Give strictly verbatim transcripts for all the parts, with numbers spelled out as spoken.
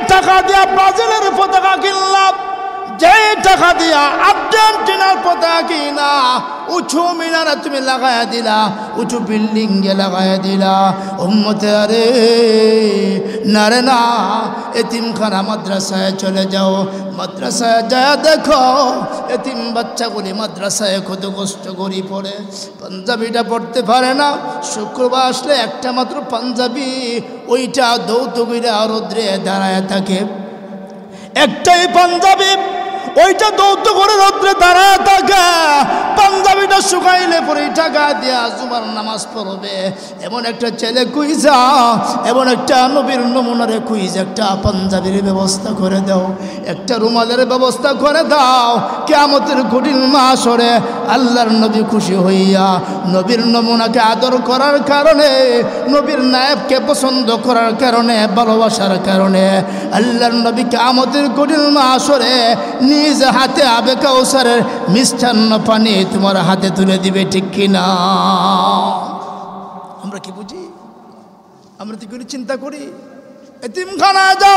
টাকা দিয়া ব্রাজিলের পতাকা কিনলাম, যে টাকা দিয়া আর্জেন্টিনার পতাকা কিনা উঁচু মিনারে তুমি লাগাইয়া দিলা, উঁচু বিল্ডিং এ লাগাইয়া দিলা। উম্মতে আরে না রে না, এতিমখানা মাদ্রাসায় চলে যাও, মাদ্রাসায় যায় দেখো এতিম বাচ্চাগুলি মাদ্রাসায় কত কষ্ট করি পড়ে, পাঞ্জাবিটা পড়তে পারে না। শুক্রবার আসলে একটা মাত্র পাঞ্জাবি, ওইটা দৌতগিরা রৌদ্রে দাঁড়ায় থাকে, একটাই পাঞ্জাবি, ওইটা দৌত করে রৌদ্রে দাঁড়ায় থাকে। পাঞ্জাবিটা শুকাইলে পরে টাকা দিয়া জুমার নামাজ পড়বে। এমন একটা ছেলে কুইজা, এমন একটা নবীর নমুনারে কুইজ একটা পাঞ্জাবির ব্যবস্থা করে দাও, একটা রুমালের ব্যবস্থা করে দাও। কিয়ামতের কঠিন মাসরে আল্লাহর নবী খুশি হইয়া নবীর নমুনাকে আদর করার কারণে, নবীর নায়েবকে পছন্দ করার কারণে, ভালোবাসার কারণে আল্লাহর নবী কিয়ামতের কঠিন মাসরে নিজ হাতে আবে কাউসারের মিষ্টান্ন পানি তোমার হাতে তুলে দিবে, ঠিক কিনা? আমরা কি বুঝি? আমরা তো কোনো চিন্তা করি? এতিমখানায় যাও,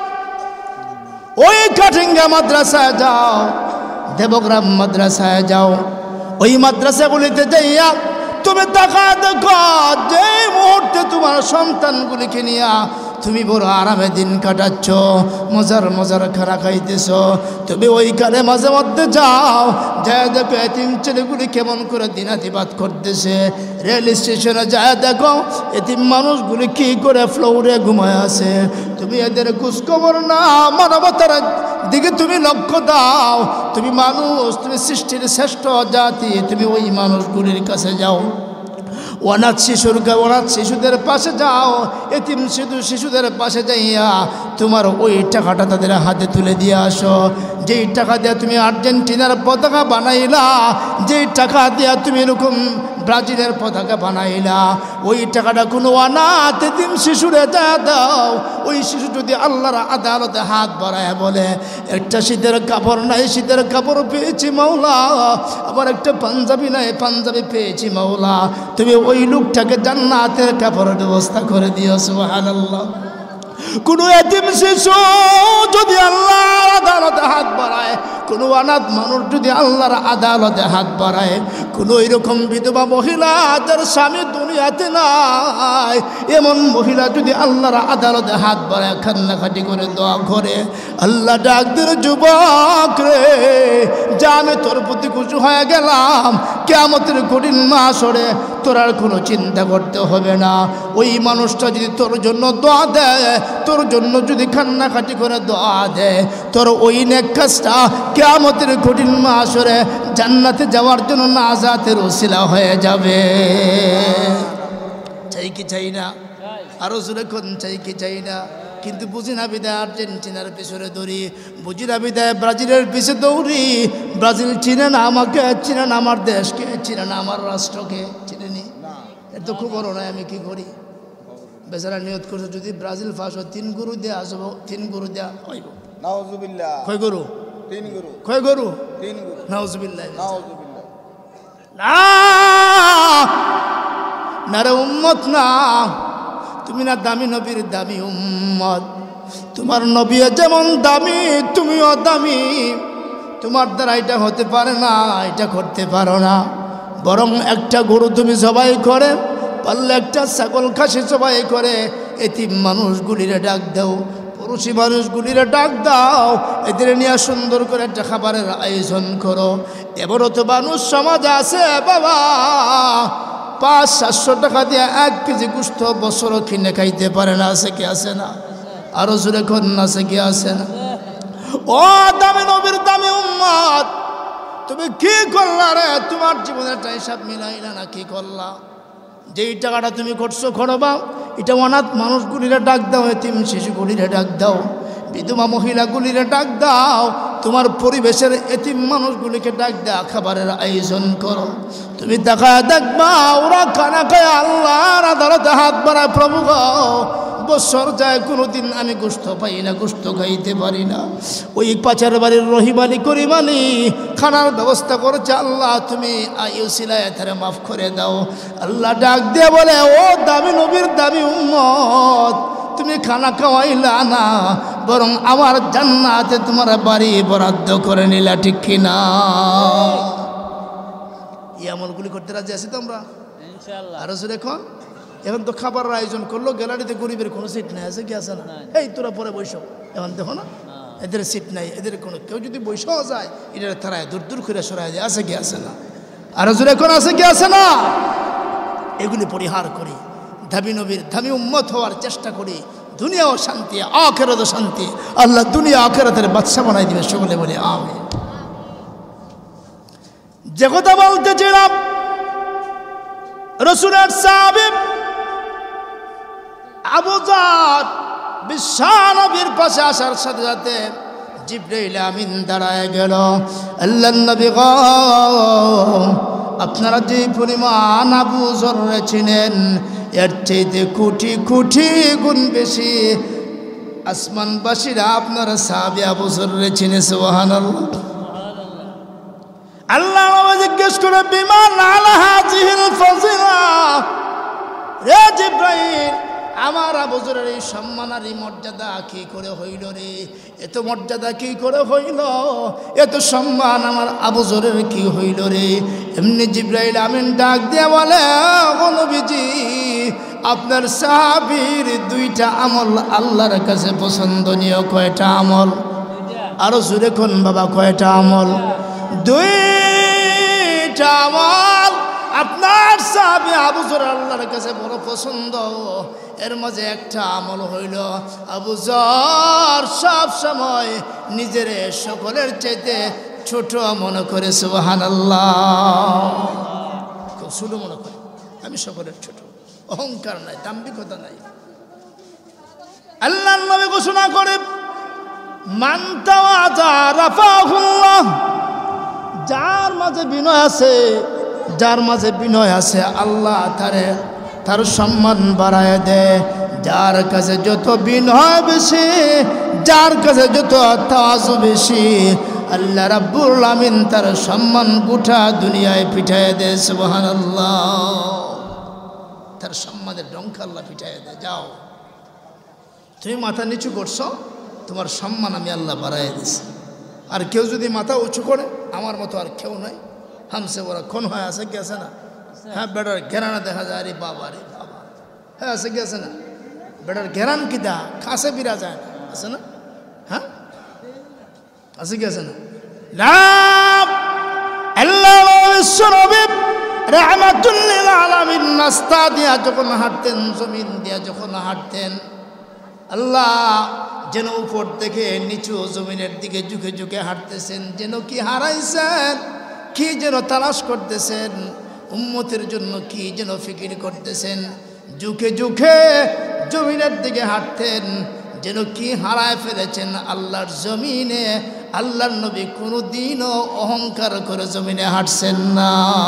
ওই কাঠিঙ্গা মাদ্রাসায় যাও, দেবগ্রাম মাদ্রাসায় যাও, ওই মাদ্রাসাগুলিতে যাইয়া তুমি টাকা দেখো, যে মুহূর্তে তোমার সন্তানগুলিকে নিয়া তুমি বড় আরামে দিন কাটাচ্ছ, মজার মজার খানা খাইতেছ, তুমি ওইখানে মাঝে মধ্যে যাও, যায় দেখো এতিম ছেলেগুলি কেমন করে দিনাতিপাত করতেছে। রেল স্টেশনে যায় দেখো এতিম মানুষগুলি কি করে ফ্লোরে ঘুমায় আছে, তুমি এদের খোঁজখবর না, মানবতার দিকে তুমি লক্ষ্য দাও। তুমি মানুষ, তুমি সৃষ্টির শ্রেষ্ঠ জাতি, তুমি ওই মানুষগুলির কাছে যাও, অনাথ শিশুর অনাথ শিশুদের পাশে যাও, এতিম শিশু শিশুদের পাশে যাইয়া তোমার ওই টাকাটা তাদের হাতে তুলে দিয়ে আসো। যেই টাকা দিয়ে তুমি আর্জেন্টিনার পতাকা বানাইলা, যেই টাকা দিয়ে তুমি এরকম ব্রাজিলের পতাকা বানাইলা, ওই টাকাটা কোনো অনাথ এতিম শিশুরে দাও। ওই শিশু যদি আল্লাহর আদালতে হাত বাড়ায় বলে, একটা শীতের কাপড় নাই, শীতের কাপড় পেয়েছি মাওলা, আবার একটা পাঞ্জাবি নাই, পাঞ্জাবি পেয়েছি মাওলা, তুমি ওই লোকটাকে জান্নাতের কাপড়ের ব্যবস্থা করে দিও। সুবহানাল্লাহ। কোনো এতিম শিশু যদি আল্লাহর আদালতে হাত বাড়ায়, কোনো অনাথ মানুষ যদি আল্লাহর আদালতে হাত বাড়ায়, কোনো এরকম বিধবা মহিলা যার স্বামী দুনিয়াতে নাই, এমন মহিলা যদি আল্লাহর আদালতে হাত বাড়ায়, কান্নাকাটি করে দোয়া করে, আল্লাহ ডাক দিলে, যুবক রে, যা আমি তোর প্রতি খুশি হয়ে গেলাম, কিয়ামতের কঠিন মাসরে তোর আর কোনো চিন্তা করতে হবে না। ওই মানুষটা যদি তোর জন্য দোয়া দেয়, তোর জন্য যদি কান্নাকাটি করে দোয়া দেয়, তোর ওই নেক কাজটা কিয়ামতের কঠিন মাসরে জান্নাতে যাওয়ার জন্য নাজাতের ওসিলা হয়ে যাবে। চাই কি চাই না? আরো জোরে কোন চাই কি চাই না? কিন্তু বুঝি না বিদায় আর্জেন্টিনার পিছনে দৌড়ি, বুঝি না বিদায় ব্রাজিলের পিছনে দৌড়ি। ব্রাজিল চিনে না আমাকে, চিনে না আমার দেশকে, চিনে না আমার রাষ্ট্রকে, চিনে নি। এর তো খুব বড় নয়, আমি কি করি? বেচারা নিয়ত করছে যদি ব্রাজিল ফাঁস হয় তিন গরু দিয়ে আসবো, তিন গরু দেওয়া হইব। নাউজুবিল্লাহ। কয় গরু? তিন গরু। কয় গরু? তিন গরু। নাউজুবিল্লাহ। নাউজুবিল্লাহ। না না রে উম্মত না, তুমি না দামি নবীর দামি উম্মত। তোমার নবী যেমন দামি, তুমিও দামি। তোমার দ্বারা এটা হতে পারে না, এটা করতে পারো না। বরং একটা গরু তুমি জবাই করে, পারলে একটা ছাগল খাসি জবাই করে এতিম মানুষগুলিরে ডাক দাও, পুরুষী মানুষগুলিরে ডাক দাও, এদের নিয়ে সুন্দর করে একটা খাবারের আয়োজন করো। এবারও তো মানুষ সমাজ আছে বাবা, পাঁচ সাতশো টাকা দিয়ে এক কেজি গুস্ত বছরও কিনে খাইতে পারে না। আছে কি আছে না? আরো জোরে কোন আছে কি আছে না? ও দামি নবীর দামি উম্মত, তুমি কি করলা রে? তোমার জীবনের হিসাব মিলাইলা না, কি করলা? যেই টাকাটা তুমি করছো করবা, এটা অনাথ মানুষগুলিরে ডাক দাও, এতিম শিশুগুলিরে ডাক দাও, বিধবা মহিলাগুলিরে ডাক দাও, তোমার পরিবেশের এতিম মানুষগুলিকে ডাক দাও, খাবারের আয়োজন করো। তুমি দেখা দেখবা ওরা খানা খায় আল্লাহর আদালতে হাত বাড়ায়, প্রভু গো বছর যায় কোনোদিন আমি গোস্ত পাই না, গোস্ত খাইতে পারি না। ওই পাচার বাড়ির রহিমানি করিমানি খানার ব্যবস্থা করেছে, আল্লাহ তুমি আইউসিলায় তারে মাফ করে দাও। আল্লাহ ডাক দিয়ে বলে, ও দামি নবীর দামি উম্মত, তুমি খানা খাওয়াইলা না, বরং আমার জান্নাতে তোমার বাড়ি বরাদ্দ করে নিলা, ঠিক কিনা? এই আমলগুলি করতে রাজি আছি তো আমরা ইনশাআল্লাহ। আর জোরে এখন এখন তো খাবার আয়োজন করলো, গ্যালারিতে গরিবের কোনো সিট নাই, আছে কি আছে না? এই তোরা পরে বৈশো, এখন দেখো না এদের সিট নাই, এদের কোনো কেউ যদি বৈশাও যায় এটা তারায় দূর দূর করে সরাই যায়, আছে কি আছে না? আর জোরে এখন আছে কি আছে না? এগুলি পরিহার করি, দামি নবীর দামি উম্মত হওয়ার চেষ্টা করি, দুনিয়াও শান্তি আখিরাতেও শান্তি, আল্লাহ দুনিয়া আখিরাতের বাদশা বানাই দিবে, সকলে বলে আমিন। যে কথা বলতেছিলাম, রাসূলের সাহাবী আবু যার বিশ্বনবীর পাশে আসার সাথে সাথে জিবরাইল আমিন দাঁড়ায় গেল। আল্লাহর নবী গো, আপনারা যে পরিমাণ আবু যররে চিনেন, এর চাইতে কোটি কোটি গুণ বেশি আসমানবাসীরা আপনার সাহাবী আবু যররে চিনে। সুবহানাল্লাহ। আল্লাহ নবী জিজ্ঞেস করে, বিমান আলা হাযিহিল ফাযিলা, রে জিবরাইল, আমার আবু যরের এই সম্মান আর এই মর্যাদা কি করে হইল রে? এত মর্যাদা কি করে হইল? এত সম্মান আমার আবু যরের কি হইল রে? এমনি জিবরাইল আমিন ডাক দিয়ে বলে, ও নবীজি, আপনার সাহাবীর দুইটা আমল আল্লাহর কাছে পছন্দনীয়। কয়টা আমল? আরো জোরে কোন বাবা, কয়টা আমল? দুইটা আমল আপনার সাহাবী আবু যর আল্লাহর কাছে বড় পছন্দ। এর মাঝে একটা আমল হইল, আবু যর সব সময় নিজের সকলের চাইতে ছোট মনে করে। সুবহানাল্লাহ। খুব ছোট মনে করে, আমি সকলের ছোট, অহংকার নাই, দাম্ভিকতা নাই। আল্লাহর নবী ঘোষণা করে, মান তাওয়াযা রাফাহুল্লাহ, যার মাঝে বিনয় আছে, যার মাঝে বিনয় আছে আল্লাহ তারে তার সম্মান বাড়ায় দেয়। যার কাছে যত বিনয় বেশি, যার কাছে যত তাওয়াজু বেশি, আল্লাহ রাব্বুল আমিন তার সম্মান গোটা দুনিয়ায় পিঠায় দেয়। সুবহানাল্লাহ। তার সম্মানের ডঙ্কা আল্লাহ পিঠায় দেয়। যাও, তুমি মাথা নিচু করছো, তোমার সম্মান আমি আল্লাহ বাড়ায় দিছি। আর কেউ যদি মাথা উঁচু করে, আমার মতো আর কেউ নাই, হামসে ওরা কোন হয়, আছে কি আছে না? হ্যাঁ, বেটার ঘেরানা দেখা যায়, আরে বাবা রে বাবা, হ্যাঁ আছে কি আছে না? বেটার ঘেরান কি দা খাসে বিরা যায় না, আছে না? হ্যাঁ আছে কি আছে না? আল্লাহ বিশ্বনবী রাহমাতুল লিল আলামিন নাস্তা দিয়া যখন হাঁটতেন, জমিন দিয়া যখন হাঁটতেন, আল্লাহ যেন উপর থেকে নিচু জমিনের দিকে ঝুঁকে ঝুঁকে হাঁটতেছেন, যেন কি হারাইছেন, কি যেন তালাশ করতেছেন, উম্মতের জন্য কি যেন ফিকির করতেছেন। ঝুঁকে ঝুঁকে জমিনের দিকে হাঁটতেন, যেন কি হারায় ফেলেছেন আল্লাহর জমিনে। আল্লাহর নবী কোনো দিনও অহংকার করে জমিনে হাঁটছেন না।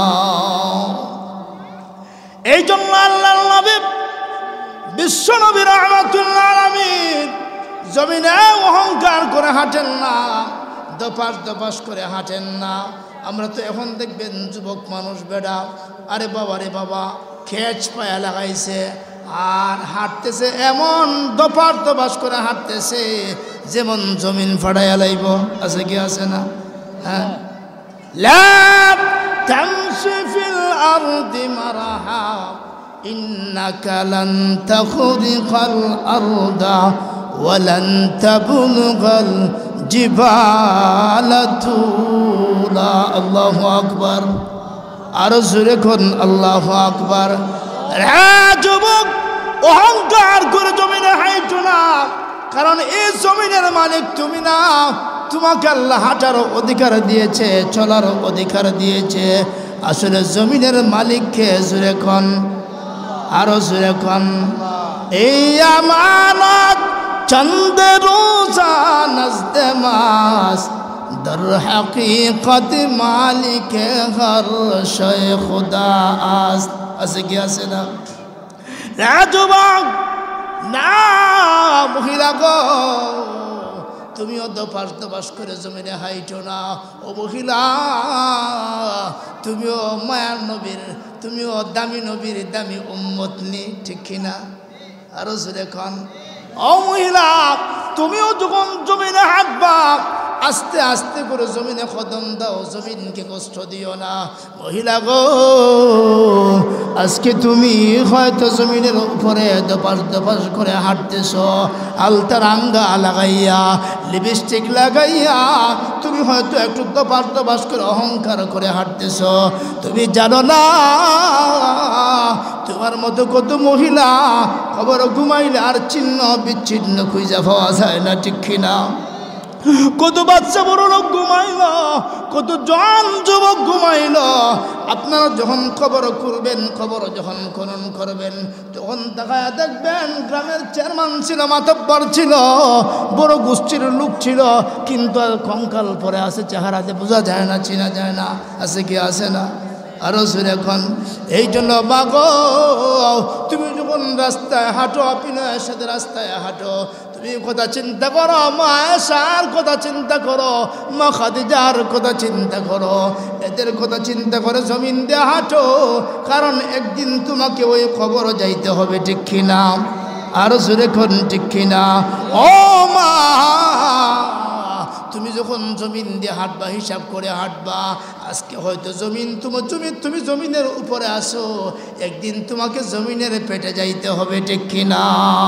এই জন্য আল্লাহর নবী বিশ্ব নবী রাহমাতুল আলামিন জমিনে অহংকার করে হাঁটেন না, দপাস দপাস করে হাঁটেন না। আমরা তো এখন দেখবেন যুবক মানুষ বেড়া, আরে বাবা রে বাবা, খেচ পায়া লাগাইছে আর হাঁটতেছে এমন দপাস দপাস করে হাঁটতেছে যেমন জমিন ফাড়াইয়া লাইব, আছে কি আছে না? হ্যাঁ, লা তামশি ফিল আরদি মারাহা ইন্নাকা লান তাখরিকাল আরদা ওয়া লান তাবলুগাল জিবালা তুলা। আল্লাহু আকবার। আরো জোরে কোন আল্লাহু আকবার। যুবক, অহংকার করে জমিনে হাঁটো না, কারণ এই জমিনের মালিক তুমি না। তোমাকে আল্লাহ হাঁটার অধিকার দিয়েছে, চলার অধিকার দিয়েছে। আসলে জমিনের মালিককে জোরে কোন, আরো জোরে কোন। এই আমানত চন্দে রোজা নজদে মাস দর হকীকত মালিক হর শয় খুদা আস। আছে কি আছে না? যুবক না, মহিলা গো, তুমিও দপাস দপাস করে জমিনে হাইটো না। ও মহিলা, তুমিও মায়ার নবীর, তুমিও দামি নবীর দামি উম্মত নি, ঠিক কিনা? আরো জোরে কোন। ও মহিলা, তুমিও যখন জমিনে হাঁটবা আস্তে আস্তে করে জমিনে কদম দাও, জমিনকে কষ্ট দিও না। মহিলা গো, আজকে তুমি হয়তো জমিনের উপরে দপাস দপাস করে হাঁটতেছ, আলতা রাঙ্গা লাগাইয়া লিপস্টিক লাগাইয়া তুমি হয়তো একটু দপাস দপাস করে অহংকার করে হাঁটতেছ। তুমি জানো না তোমার মতো কত মহিলা খবর ঘুমাইলে আর চিহ্ন বিচ্ছিন্ন খুঁজে পাওয়া যায় না, ঠিক কিনা? কত বাচ্চা বড় লোক ঘুমাইল, কত জন যুবক ঘুমাইল। আপনারা যখন খবর করবেন, খবর যখন খনন করবেন, তখন দেখায় দেখবেন গ্রামের চেয়ারম্যান ছিল, মাতব্বর ছিল, বড় গোষ্ঠীর লোক ছিল, কিন্তু আর কঙ্কাল পরে আছে, চেহারাতে বোঝা যায় না, চেনা যায় না, আছে কি আছে না? আরো সুর এখন। এই জন্য বাগো, তুমি যখন রাস্তায় হাঁটো, বিনয়ের সাথে রাস্তায় হাঁটো, তুমি কথা চিন্তা করো, মা আয়েশার কথা চিন্তা করো, মা খাদিজার কথা চিন্তা করো, এদের কথা চিন্তা করে জমিন দিয়ে হাঁটো, কারণ একদিন তোমাকে ওই খবর যাইতে হবে, ঠিক কিনা? আরো সুরে এখন, ঠিক কিনা? ও মা, তুমি যখন জমিন দিয়ে হাঁটবা হিসাব করে হাঁটবা। আজকে হয়তো জমিন তোমার জমি, তুমি জমিনের উপরে আসো, একদিন তোমাকে জমিনের পেটে যাইতে হবে, ঠিক কিনা?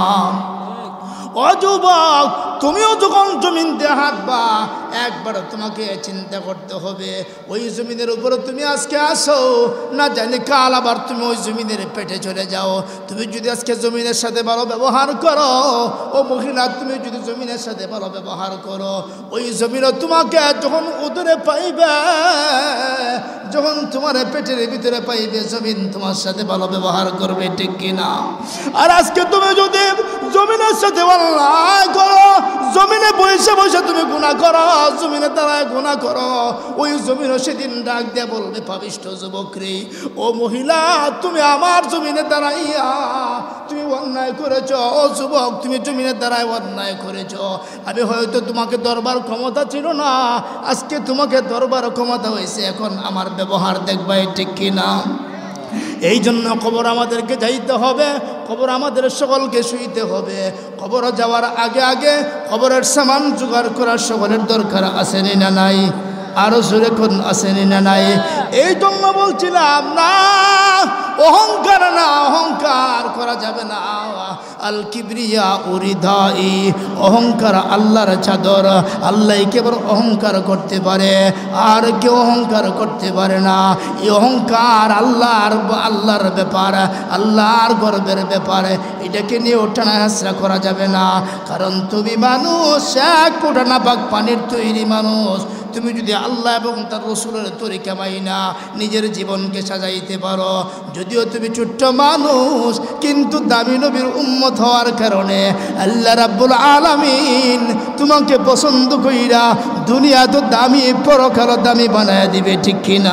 ও যুবক, তুমিও যখন জমিন দিয়ে হাঁটবা একবার তোমাকে চিন্তা করতে হবে, ওই জমিনের উপরে তুমি আজকে আসো, না জানি কাল আবার তুমি ওই জমিনের পেটে চলে যাও। তুমি যদি আজকে জমিনের সাথে ভালো ব্যবহার করো, ও মহিলা তুমি যদি জমিনের সাথে ভালো ব্যবহার করো, ওই জমিনও তোমাকে যখন উদরে পাইবে, যখন তোমার পেটের ভিতরে পাইবে, জমিন তোমার সাথে ভালো ব্যবহার করবে, ঠিক কিনা? আর আজকে তুমি যদি জমিনের সাথে অন্যায় করো, জমিনে বসে বসে তুমি গুনাহ করো, জমিনে দাঁড়ায় গুনাহ করো, ওই জমিনও সেদিন ডাক দিয়ে বলবে, পাপিষ্ঠ যুবক রে, ও মহিলা তুমি আমার জমিনে দাঁড়াইয়া তুমি অন্যায় করেছ। ও যুবক, তুমি জমিনে দাঁড়ায় অন্যায় করেছ, আমি হয়তো তোমাকে দরবার ক্ষমতা ছিল না, আজকে তোমাকে দরবার ক্ষমতা হয়েছে, এখন আমার ব্যবহার দেখবা, ঠিক কিনা? এই জন্য কবর আমাদেরকে যাইতে হবে, কবর আমাদের সকলকে শুইতে হবে। কবর যাওয়ার আগে আগে কবরের সামান জোগাড় করার সকলের দরকার আসেনি না নাই? আরো জোরে কোন আসেনি না নাই? এই জন্য বলছিলাম না, অহংকার না, অহংকার করা যাবে না। আল কিবরিয়া উরিদাই, অহংকার আল্লাহর চাদর, আল্লাহ কেবল অহংকার করতে পারে, আর কেউ অহংকার করতে পারে না। এই অহংকার আল্লাহর আল্লাহর ব্যাপার, আল্লাহর গর্বের ব্যাপার, এটাকে নিয়ে ওঠানা হাসরা করা যাবে না। কারণ তুমি মানুষ, এক ফোঁটা নাপাক পানির তৈরি মানুষ। তুমি যদি আল্লাহ এবং তার রসুলের তরিকা মাইনা নিজের জীবনকে সাজাইতে পারো, যদিও তুমি ছোট্ট মানুষ, কিন্তু দামি নবীর উম্মত হওয়ার কারণে আল্লাহ রাব্বুল আলামিন তোমাকে পছন্দ কইরা দুনিয়া তো দামি, পরকাল দামি বানায় দিবে, ঠিক কিনা?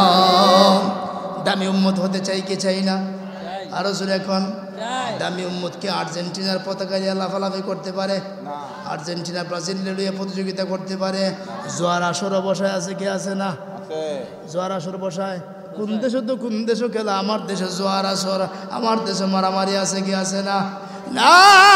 দামি উম্মত হতে চাই কি চাই না? আরো জোরে এখন। দামি উম্মতকে আর্জেন্টিনার পতাকা দিয়ে লাফালাফি করতে পারে, আর্জেন্টিনা ব্রাজিল লইয়া প্রতিযোগিতা করতে পারে, জোয়ার আসর বসায় আছে, কে আছে না? জোয়ার আসর বসায় কোন দেশে, তো কোন দেশও খেলা, আমার দেশে জোয়ার আসর, আমার দেশে মারামারি আছে, কি আছে না? না,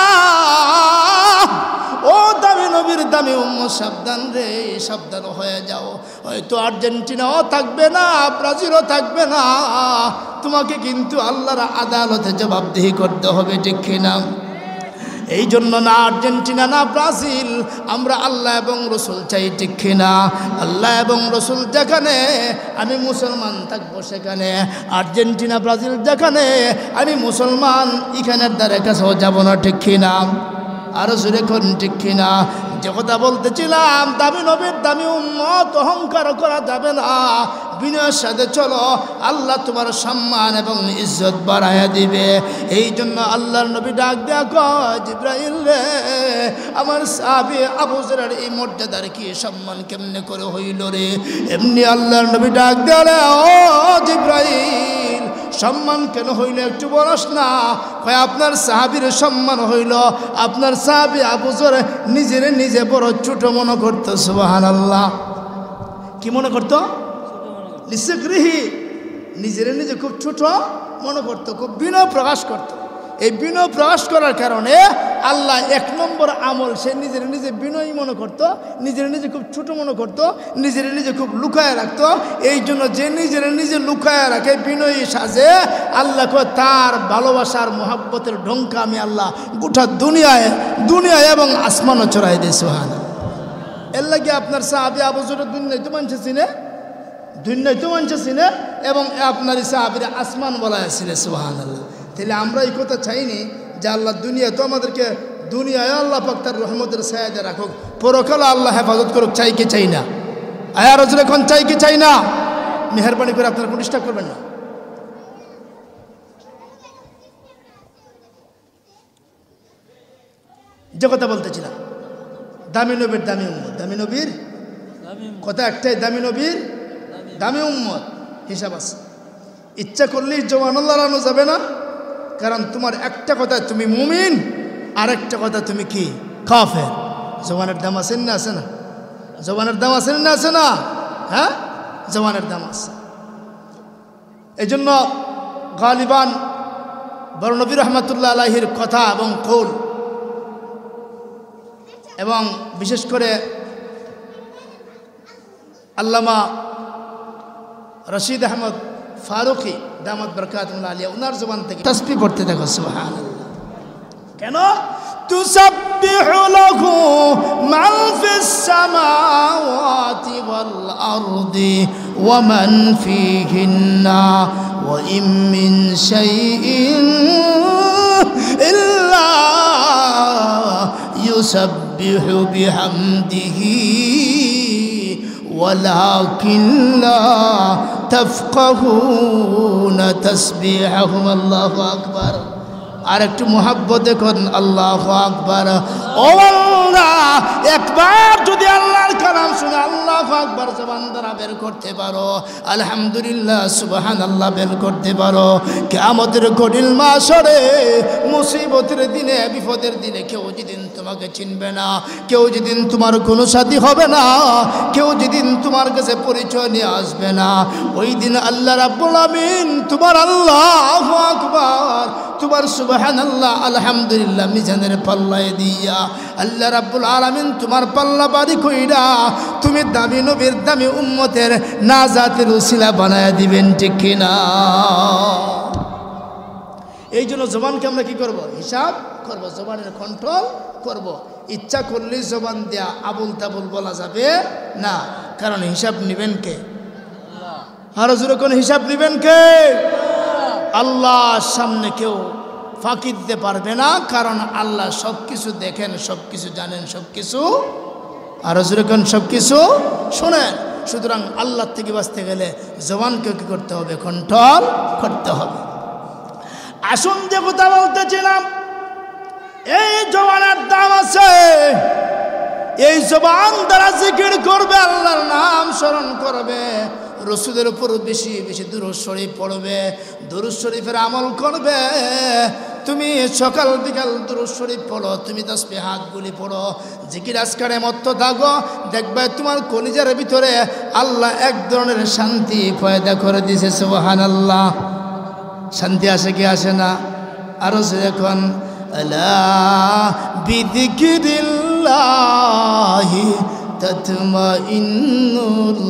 ও দামি নবীর দামি উম্মত, সাবধান রে, সাবধান হয়ে যাও। হয়তো আর্জেন্টিনাও থাকবে না, ব্রাজিলও থাকবে না, তোমাকে কিন্তু আল্লাহর আদালতে জবাবদিহি করতে হবে, ঠিক কিনা? এই জন্য না আর্জেন্টিনা না ব্রাজিল, আমরা আল্লাহ এবং রসুল চাই, ঠিক কিনা? আল্লাহ এবং রসুল যেখানে আমি মুসলমান থাকবো সেখানে, আর্জেন্টিনা ব্রাজিল যেখানে আমি মুসলমান, এখানের দ্বারা কাছেও যাব না, ঠিক কিনা? আরো জোরে কোন, ঠিক কিনা? যে কথা বলতেছিলাম, দামি নবীর দামি উম্মত, অহংকার করা যাবে না, বিনয়ের সাথে চলো, আল্লাহ তোমার সম্মান এবং ইজ্জত বাড়াইয়া দিবে। এই জন্য আল্লাহর নবী ডাক দেয়া কয়, জিবরাইল রে, আমার সাহাবী আবু যরের এই মর্যাদার কি সম্মান কেমনে করে হইল রে? এমনি আল্লাহর নবী ডাক দেয়া, ও জিবরাইল, সম্মান কেন হইল একটু বলস না? কয়, আপনার সাহাবীর সম্মান হইল, আপনার সাহাবী আবু যর নিজের নিজে বড় ছোট মনে করত। সুবহানাল্লাহ। কি মনে করতো? লিসগৃহি, নিজের নিজে খুব ছোট মনে করতো, খুব বিনয় প্রকাশ করত। এই বিনয় প্রকাশ করার কারণে আল্লাহ এক নম্বর আমল সে নিজের নিজে বিনয়ী মনে করতো, নিজের নিজে খুব ছোট মনে করতো, নিজের নিজে খুব লুকায় রাখতো। এই জন্য যে নিজের নিজে লুকায় রাখে, বিনয়ী সাজে, আল্লাহকে তার ভালোবাসার মোহাব্বতের ঢঙ্কা আমি আল্লাহ গোটা দুনিয়ায় দুনিয়ায় এবং আসমানও চড়াই দিই। সুবহানাল্লাহ। এর লাগে আপনার সাহাবী আবু যর দুনিয়ায় তো মানছে চিনে, দুনিয়ায় তো মানছে চিনে, এবং আপনার সাহাবীরা আসমান বলা ছিল। সুবহানাল্লাহ। তাহলে আমরা এই কথা চাইনি যে আল্লাহ দুনিয়া তো আমাদেরকে দুনিয়ায় আল্লাহ পাক তার রহমতের ছায়াতে রাখুক, পরকালে আল্লাহ হেফাজত করুক, চাই কি চাই না? আয়া রজুল এখন চাই কি চাই না? মেহরবানি করে আপনারা প্রতিষ্ঠা করবেন না। যে কথা বলতেছিলাম, দামি নবীর দামি উম্মত, দামি নবীর কথা একটাই, দামি নবীর দামি উম্মত হিসাব আছে। ইচ্ছা করলেই জওয়ানুল্লাহ রানো যাবে না, কারণ তোমার একটা কথা তুমি মুমিন, আর একটা কথা তুমি কি কাফের। জওয়ানের দাম আছে না আছে না? জওয়ানের দাম আছে না আছে না? হ্যাঁ, জওয়ানের দাম আছে। এই জন্য গালিবান বড় নবী রহমতুল্লাহ আলাইহির কথা এবং কৌল, এবং বিশেষ করে আল্লামা রশিদ আহমদ ফারুকি দামাত বরকাতুল্লাহ আলিয়া উনার জবান থেকে তাসবিহ পড়তে দেখো। সুবহানাল্লাহ। কেন? তুসাব্বিহু লাহু মান ফিস সামাওয়াতি ওয়াল আরদি ওয়া মান ফিহিন্না ওয়া ইম মিন শাইইন ইল্লা ইউসাব্বিহু বিহামদিহি ওয়ালাকিন লা তাফকাহুনা তাসবিহাহুম। আল্লাহু আকবার। আর একটু মোহাব্বত দেখুন, আল্লাহু আকবার। ও আল্লাহ, একবার যদি আল্লাহর কালাম শুনে আল্লাহু আকবার জবান দ্বারা বের করতে পারো, আলহামদুলিল্লাহ সুবহানাল্লাহ বের করতে পারো, কিয়ামতের কঠিন মাশরে মুসিবতের দিনে, বিপদের দিনে কেউ যেদিন তোমাকে চিনবে না, কেউ যেদিন তোমার কোনো সাথী হবে না, কেউ যেদিন তোমার কাছে পরিচয় নিয়ে আসবে না, ওই দিন আল্লাহ রাব্বুল আমিন তোমার আল্লাহু আকবার, তোমার সুবহানাল্লাহ আলহামদুলিল্লাহ মিজানের পাল্লায় দিয়া আল্লাহ রাব্বুল আলামিন তোমার পাল্লা বাড়ি কইরা তুমি দামি নবীর দামি উম্মতের নাজাতের উসিলা বানায় দিবেন, ঠিক কিনা? এই জন্য জবানকে আমরা কি করব? হিসাব করব, জবানের কন্ট্রোল করব। ইচ্ছা করলে জবান দেয়া আবুল তাবুল বলা যাবে না, কারণ হিসাব নেবেন কে? আরো জোরে কোন হিসাব নেবেন কে? আল্লাহর সামনে কেউ ফাঁকি দিতে পারবে না, কারণ আল্লাহ সব কিছু দেখেন, সব কিছু জানেন, সব কিছু আরো যেরকম সব কিছু শোনেন। সুতরাং আল্লাহ থেকে বাঁচতে গেলে জবানকে কি করতে হবে? কন্ট্রোল করতে হবে। আসুন যে কথা বলতেছিলাম, এই জবানের দাম আছে। এই জবান দ্বারা জিকির করবে, আল্লাহর নাম স্মরণ করবে, রসুলের উপর বেশি বেশি দুরূদ শরীফ পড়বে, দুরূদ শরীফের আমল করবে। তুমি সকাল বিকাল দুরূদ শরীফ পড়ো, তুমি তাসবিহ হাতগুলি পড়ো, জিকির আজকারে মত্ত থাকো, দেখবে তোমার কলিজার ভিতরে আল্লাহ এক ধরনের শান্তি পয়দা করে দিয়েছে। সুবহানাল্লাহ। শান্তি আসে কি আসে না? আরো এখন আলা বিযিকিরিল্লাহি তাতমাইন্নুল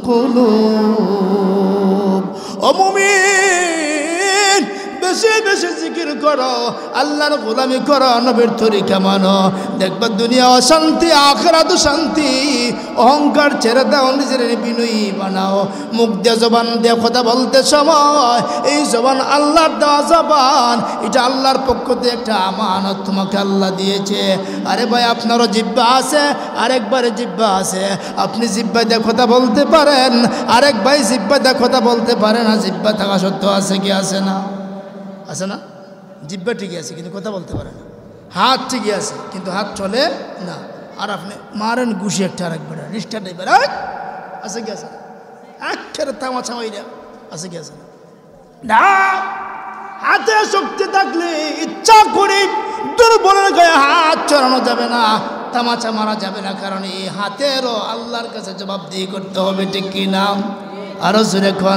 কুলুব। ও মুমিন, বেশি বেশি জিকির করো, আল্লাহর গোলামি করো, নবীর তরিকা মানো, দেখবা দুনিয়া অশান্তি, আখিরাত শান্তি। অহংকার ছেড়ে দাও, নিজের বিনয়ী বানাও। মুখ দিয়ে জবান দিয়ে কথা বলতে সময় এই জবান আল্লাহর দেওয়া জবান, এটা আল্লাহর পক্ষ থেকে একটা আমানত তোমাকে আল্লাহ দিয়েছে। আরে ভাই, আপনারও জিহ্বা আছে, আরেকবারে জিহ্বা আছে, আপনি জিহ্বা দিয়ে কথা বলতে পারেন, আরেক ভাই জিহ্বা দিয়ে কথা বলতে পারে না। জিহ্বা থাকা সত্ত্বেও আছে কি আছে না? আছে না? জিহ্বা ঠিকই আছে কিন্তু কথা বলতে পারে না। হাত ঠিকই আছে কিন্তু হাত চলে না। আর আপনি মারেন ঘুষি একটা, আরেকবার রিস্টার টাইপের আছে কি আছে? আখের তামাচা মাইরা আছে কি আছে না? হাতে শক্তি থাকলে ইচ্ছা করে দুর্বলের গায়ে হাত চড়ানো যাবে না, তামাচা মারা যাবে না, কারণ এই হাতেরও আল্লাহর কাছে জবাবদিহি করতে হবে, ঠিক কিনা? আরো জোরে কোন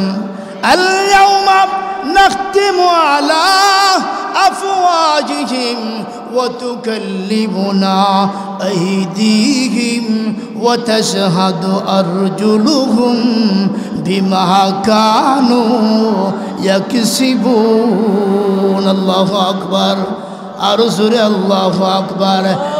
আল-ইয়াউমা নাখতিমু আলা আফওয়াহিহিম وتكلمنا أيديهم وتشهد أرجلهم بما كانوا يكسبون الله أكبر أرسل الله أكبر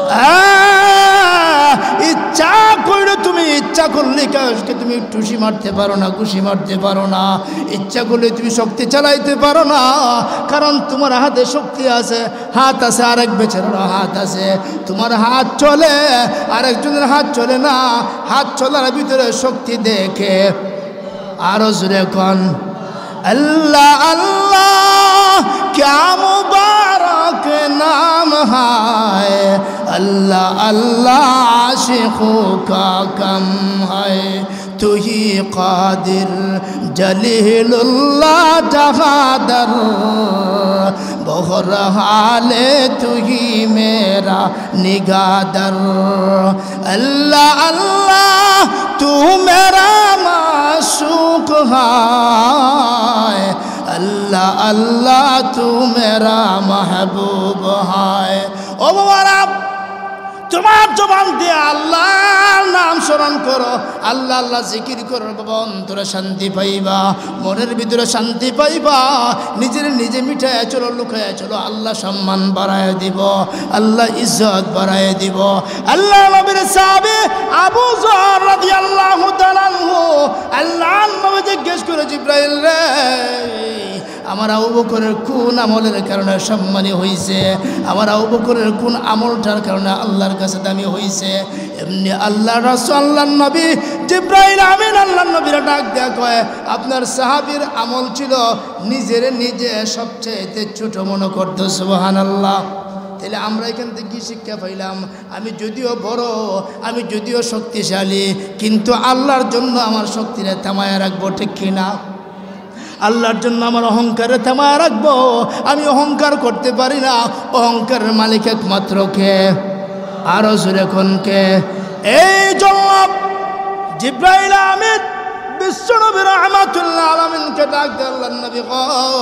ইচ্ছা করলে তুমি ইচ্ছা করলে কাউকে তুমি টুসি মারতে পারো না, ঘুষি মারতে পারো না, ইচ্ছা করলে তুমি শক্তি চালাইতে পারো না, কারণ তোমার হাতে শক্তি আছে, হাত আছে, আরেক বেচারার হাত আছে, তোমার হাত চলে আরেকজনের হাত চলে না, হাত চলার ভিতরে শক্তি দেখে আরো জোরে কোন আল্লাহ আল্লাহ क्या मुबारक नाम है अल्लाह अल्लाह आशिकों का कम है तू ही कादिर जलीलुल्लाह जहादर बहरहाले तू ही मेरा निगादर अल्लाह अल्लाह तू मेरा माशूक है अल्लाह अल्लाह तू मेरा महबूब है ओ बाबा তোমার জবান দিয়ে আল্লাহর নাম স্মরণ করো, আল্লাহ আল্লাহ জিকির করো বাবা, অন্তরে শান্তি পাইবা, মনের ভিতরে শান্তি পাইবা, নিজের নিজে মিঠায় চলো, লুকায় চলো, আল্লাহ সম্মান বাড়ায় দিব, আল্লাহ ইজ্জত বাড়ায় দিব। আল্লাহ নবীর সাহাবী আবু যর রাদিয়াল্লাহু তাআলা আনহু আল্লাহর নবী জিজ্ঞেস করে, জিবরাইল রে আমার আবু বকরের কোন আমলের কারণে সম্মানী হয়েছে, আমার আবু বকরের কোন আমলটার কারণে আল্লাহর কাছে দামি হয়েছে? এমনি আল্লাহ রাসূল আল্লাহর নবী জিবরাইল আমিন আল্লাহর নবীরা ডাক দেয়া কয়, আপনার সাহাবীর আমল ছিল নিজের নিজে সবচেয়ে ছোট মনে করতো। সুবহানাল্লাহ। তাহলে আমরা এখান থেকে কি শিক্ষা পাইলাম? আমি যদিও বড়, আমি যদিও শক্তিশালী, কিন্তু আল্লাহর জন্য আমার শক্তিরে থামায় রাখবো, ঠিক কিনা? আল্লাহর জন্য আমার অহংকারে থামায় রাখবো। আমি অহংকার করতে পারি না, অহংকারের মালিক একমাত্র কে? আরো জোরে কোন কে? এই জন্য জিবরাইল আমিন বিশ্বনবী রাহমাতুল্লাহ আলামিনকে ডাক দিয়ে আল্লাহর নবী গো,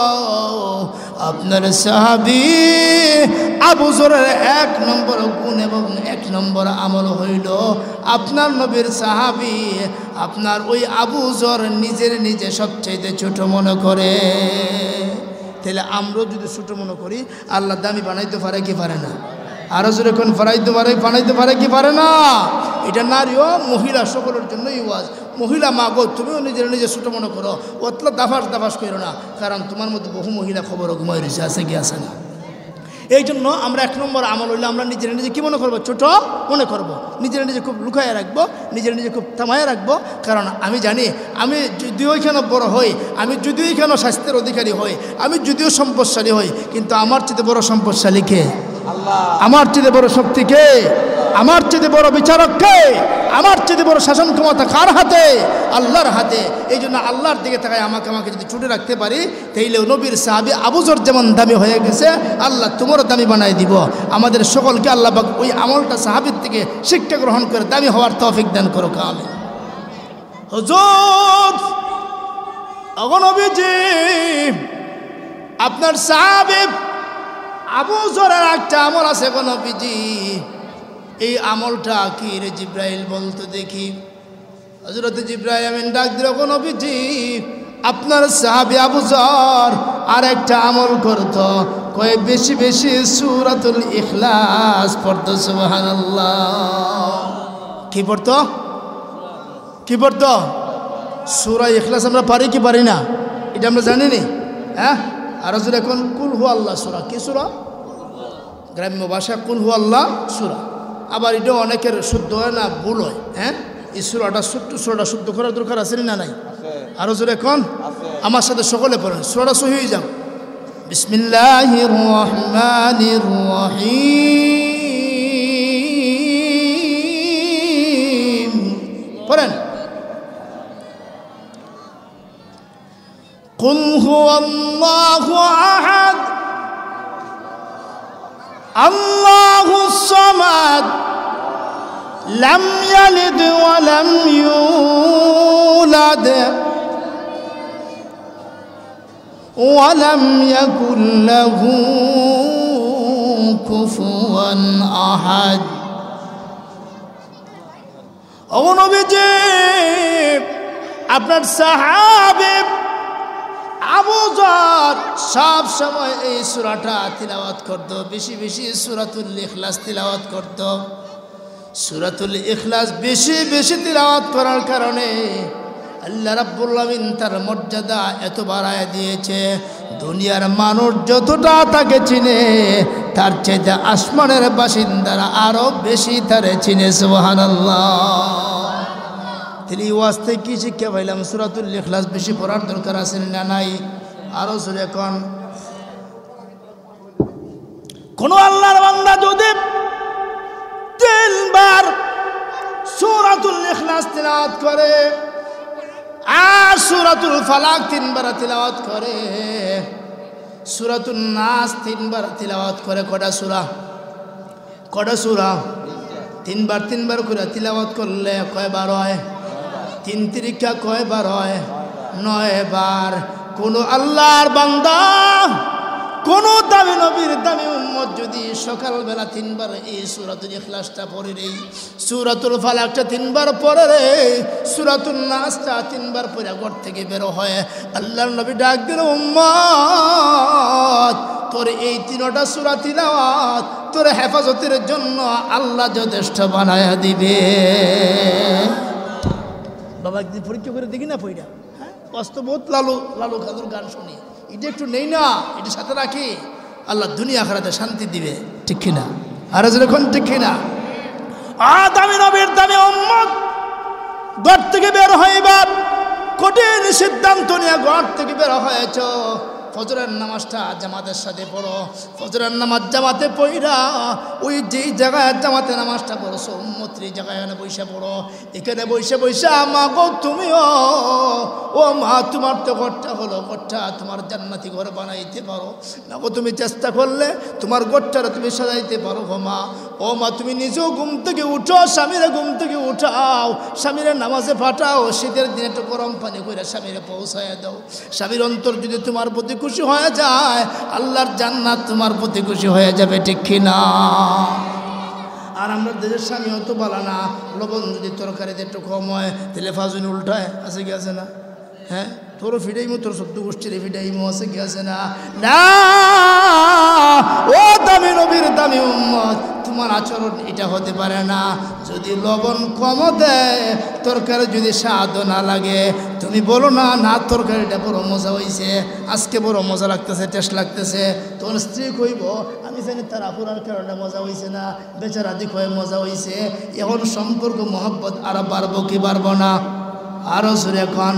আপনার সাহাবী আবু যরের এক নম্বর গুণ এবং এক নম্বর আমল হইল আপনার নবীর সাহাবী আপনার ওই আবু যর নিজের নিজে সবচেয়ে ছোট মনে করে। তাহলে আমরাও যদি ছোট মনে করি, আল্লাহ দামি বানাইতে পারে কি পারে না? আরো জোরে কোন ফারাইতে পারে, বানাইতে পারে কি পারে না? এটা নারী ও মহিলা সকলের জন্যই ওয়াজ। মহিলা মা গো, তুমিও নিজের নিজে ছোটো মনে করো, অতলা দাফাস দাফাস করো না, কারণ তোমার মধ্যে বহু মহিলা খবর ঘুমাই রয়েছে, আছে কি আছে না? এই জন্য আমরা এক নম্বর আমল হইলে আমরা নিজের নিজে কী মনে করবো? ছোটো মনে করবো, নিজের নিজে খুব লুকায় রাখবো, নিজের নিজে খুব থামায় রাখবো। কারণ আমি জানি আমি যদিও এখানে বড় হই, আমি যদিও এখানে স্বাস্থ্যের অধিকারী হই, আমি যদিও সম্পদশালী হই, কিন্তু আমার চেয়ে বড় সম্পদশালী কে? আমার চেয়ে বড় শক্তি কে? আমার চেয়ে বড় বিচারক কে? আমার চেয়ে বড় শাসন ক্ষমতা কার হাতে? আল্লাহর হাতে। এই জন্য আল্লাহর দিকে তাকায় আমাকে আমাকে যদি ছুটে রাখতে পারি, তাইলে নবীর সাহাবী আবু যর যেমন দামি হয়ে গেছে, আল্লাহ তোমারও দামি বানাই দিব। আমাদের সকলকে আল্লাহ পাক ওই আমলটা সাহাবীর থেকে শিক্ষা গ্রহণ করে দামি হওয়ার তৌফিক দান করো। আমিন। হুজুর ওগো নবীজি, আপনার সাহাবী আবু যরের একটা আমল আছে গো নবীজি, এই আমলটা কি রে জিবরাইল বলতো দেখি। হযরত জিবরাইল আমিন ডাক দিল, গো নবীজি আপনার সাহাবী আবু যর আর একটা আমল করতো, কয় বেশি বেশি সূরাতুল ইখলাস পড়তো। সুবহানাল্লাহ। কি পড়তো? কি পড়তো? সূরা ইখলাস। আমরা পারি কি পারি না এটা আমরা জানি নি? হ্যাঁ, আর হযরত এখন কুল হু আল্লাহ সূরা। কি সূরা? গ্রাম্য ভাষা কুল হু আল্লাহ সূরা। আবার এটা অনেকের শুদ্ধ হয় না, ভুল হয়। হ্যাঁ, এই সূরাটা ছোট্ট সূরাটা শুদ্ধ করার দরকার আছে না নাই? আরো জোরে এখন আমার সাথে সকলে পড়েন, সূরাটা সহি হয়ে যাও। বিসমিল্লাহির রহমানির রহিম পড়েন। কুল হুয়াল্লাহু আহাদ আল্লাহুস সামাদ লাম ইয়ালিদ ওয়া লাম ইউলাদ ওয়া লাম ইয়াকুল লাহু কুফুয়ান আহাদ। ও নবীজি, আপনার সাহাবী আবু যর সব সময় এই সূরাটা তিলাওয়াত করত, বেশি বেশি সূরাতুল ইখলাস তিলাওয়াত করত। সূরাতুল ইখলাস বেশি বেশি তিলাওয়াত করার কারণে আল্লাহ রাব্বুল আলামিন তার মর্যাদা এত বাড়ায় দিয়েছে, দুনিয়ার মানুষ যতটা তাকে চিনে তার চাইতে আসমানের বাসিন্দারা আরো বেশি তারে চিনে। সুবহানাল্লাহ। তিনি ওয়াজ থেকে কি শিক্ষা পাইলাম? সূরাতুল ইখলাস বেশি পড়ার দরকার আছে না নাই? আরো জোরে কোন। কোন আল্লাহর বান্দা যদি তিনবার সূরাতুল ইখলাস তিলাওয়াত করে আর সূরাতুল ফালাক তিনবার তিলাওয়াত করে, সূরাতুন নাস তিনবার তিলাওয়াত করে, কটা সূরা? কটা সূরা? তিনবার তিনবার করে তিলাওয়াত করলে কয়বার হয়? তিন তিরিকা কয়বার হয়? নয় বার। কোন আল্লাহর বান্দা, কোন দামি নবীর দামি উম্মত যদি সকালবেলা তিনবার এই সূরাতুল ইখলাসটা পড়ে রে, সূরাতুল ফালাকটা তিনবার পড়ে রে, সূরাতুন নাসটা তিনবার পড়ে ঘর থেকে বের হয়, আল্লাহর নবী ডাক দিল, উম্মত তোর এই তিনটা সূরা তিলাওয়াত তোর হেফাজতের জন্য আল্লাহ যথেষ্ট বানায়া দিবে। বাবা একদিন পরীক্ষা করে দেখি না পইটা, হ্যাঁ কষ্ট বহুত লালু লালু খাদুর গান শুনি, এটা একটু নেই না, এটা সাথে রাখি, আল্লাহ দুনিয়া আখিরাতে শান্তি দিবে। ঠিক কিনা? আর যখন ঠিক কিনা? আদামি নবীর দামি উম্মত ঘর থেকে বের হইবার কঠিন সিদ্ধান্ত নিয়ে ঘর থেকে বের হয়েছ, ফজরের নামাজটা জামাতের সাথে পড়ো, ফজরের নামাজ জামাতে পড়া ওই যেই জায়গায় জামাতে নামাজটা পড়ছো উম্মতের জায়গায় বৈশা পড়ো, এখানে বৈশা বৈশা মা গো তুমিও, ও মা তোমার তো ঘরটা হলো, ঘরটা তোমার জান্নাতি ঘর বানাইতে পারো না গো, তুমি চেষ্টা করলে তোমার ঘরটারে তুমি সাজাইতে পারো গো মা। ও মা তুমি নিজেও ঘুম থেকে উঠো, স্বামীরে ঘুম থেকে উঠাও, স্বামীরে নামাজে পাঠাও, শীতের দিনে একটু গরম পানি করে স্বামীরে পৌঁছায় দাও। স্বামীর অন্তর যদি তোমার প্রতি খুশি হয়ে যায়, আল্লাহর জান্নাত তোমার প্রতি খুশি হয়ে যাবে। ঠিক কিনা? আর আমরা দেশের স্বামী অত বলা না, লবণ যদি তরকারিতে একটু কম হয় তাহলে ফাজুন উল্টায়, আছে কি আছে না? হ্যাঁ তোরও ফিডাইমো, তোর সদ্য গোষ্ঠীর ফিডাইমো, আছে কি আছে না? না, ও দামি নবীর দামি উম্মত, তোমার আচরণ এটা হতে পারে না। যদি লবণ কম দেয়, তরকারি যদি স্বাদ না লাগে, তুমি বলো না না তরকারিটা বড় মজা হয়েছে, আজকে বড় মজা লাগতেছে, টেস্ট লাগতেছে, তোমার স্ত্রী কইব আমি জানি তার আপুরার কারণে মজা হয়েছে না, বেচারা দিক হয়ে মজা হয়েছে। এখন সম্পর্ক মহব্বত আরো বাড়বো কি বাড়বো না? আরো জোরে এখন।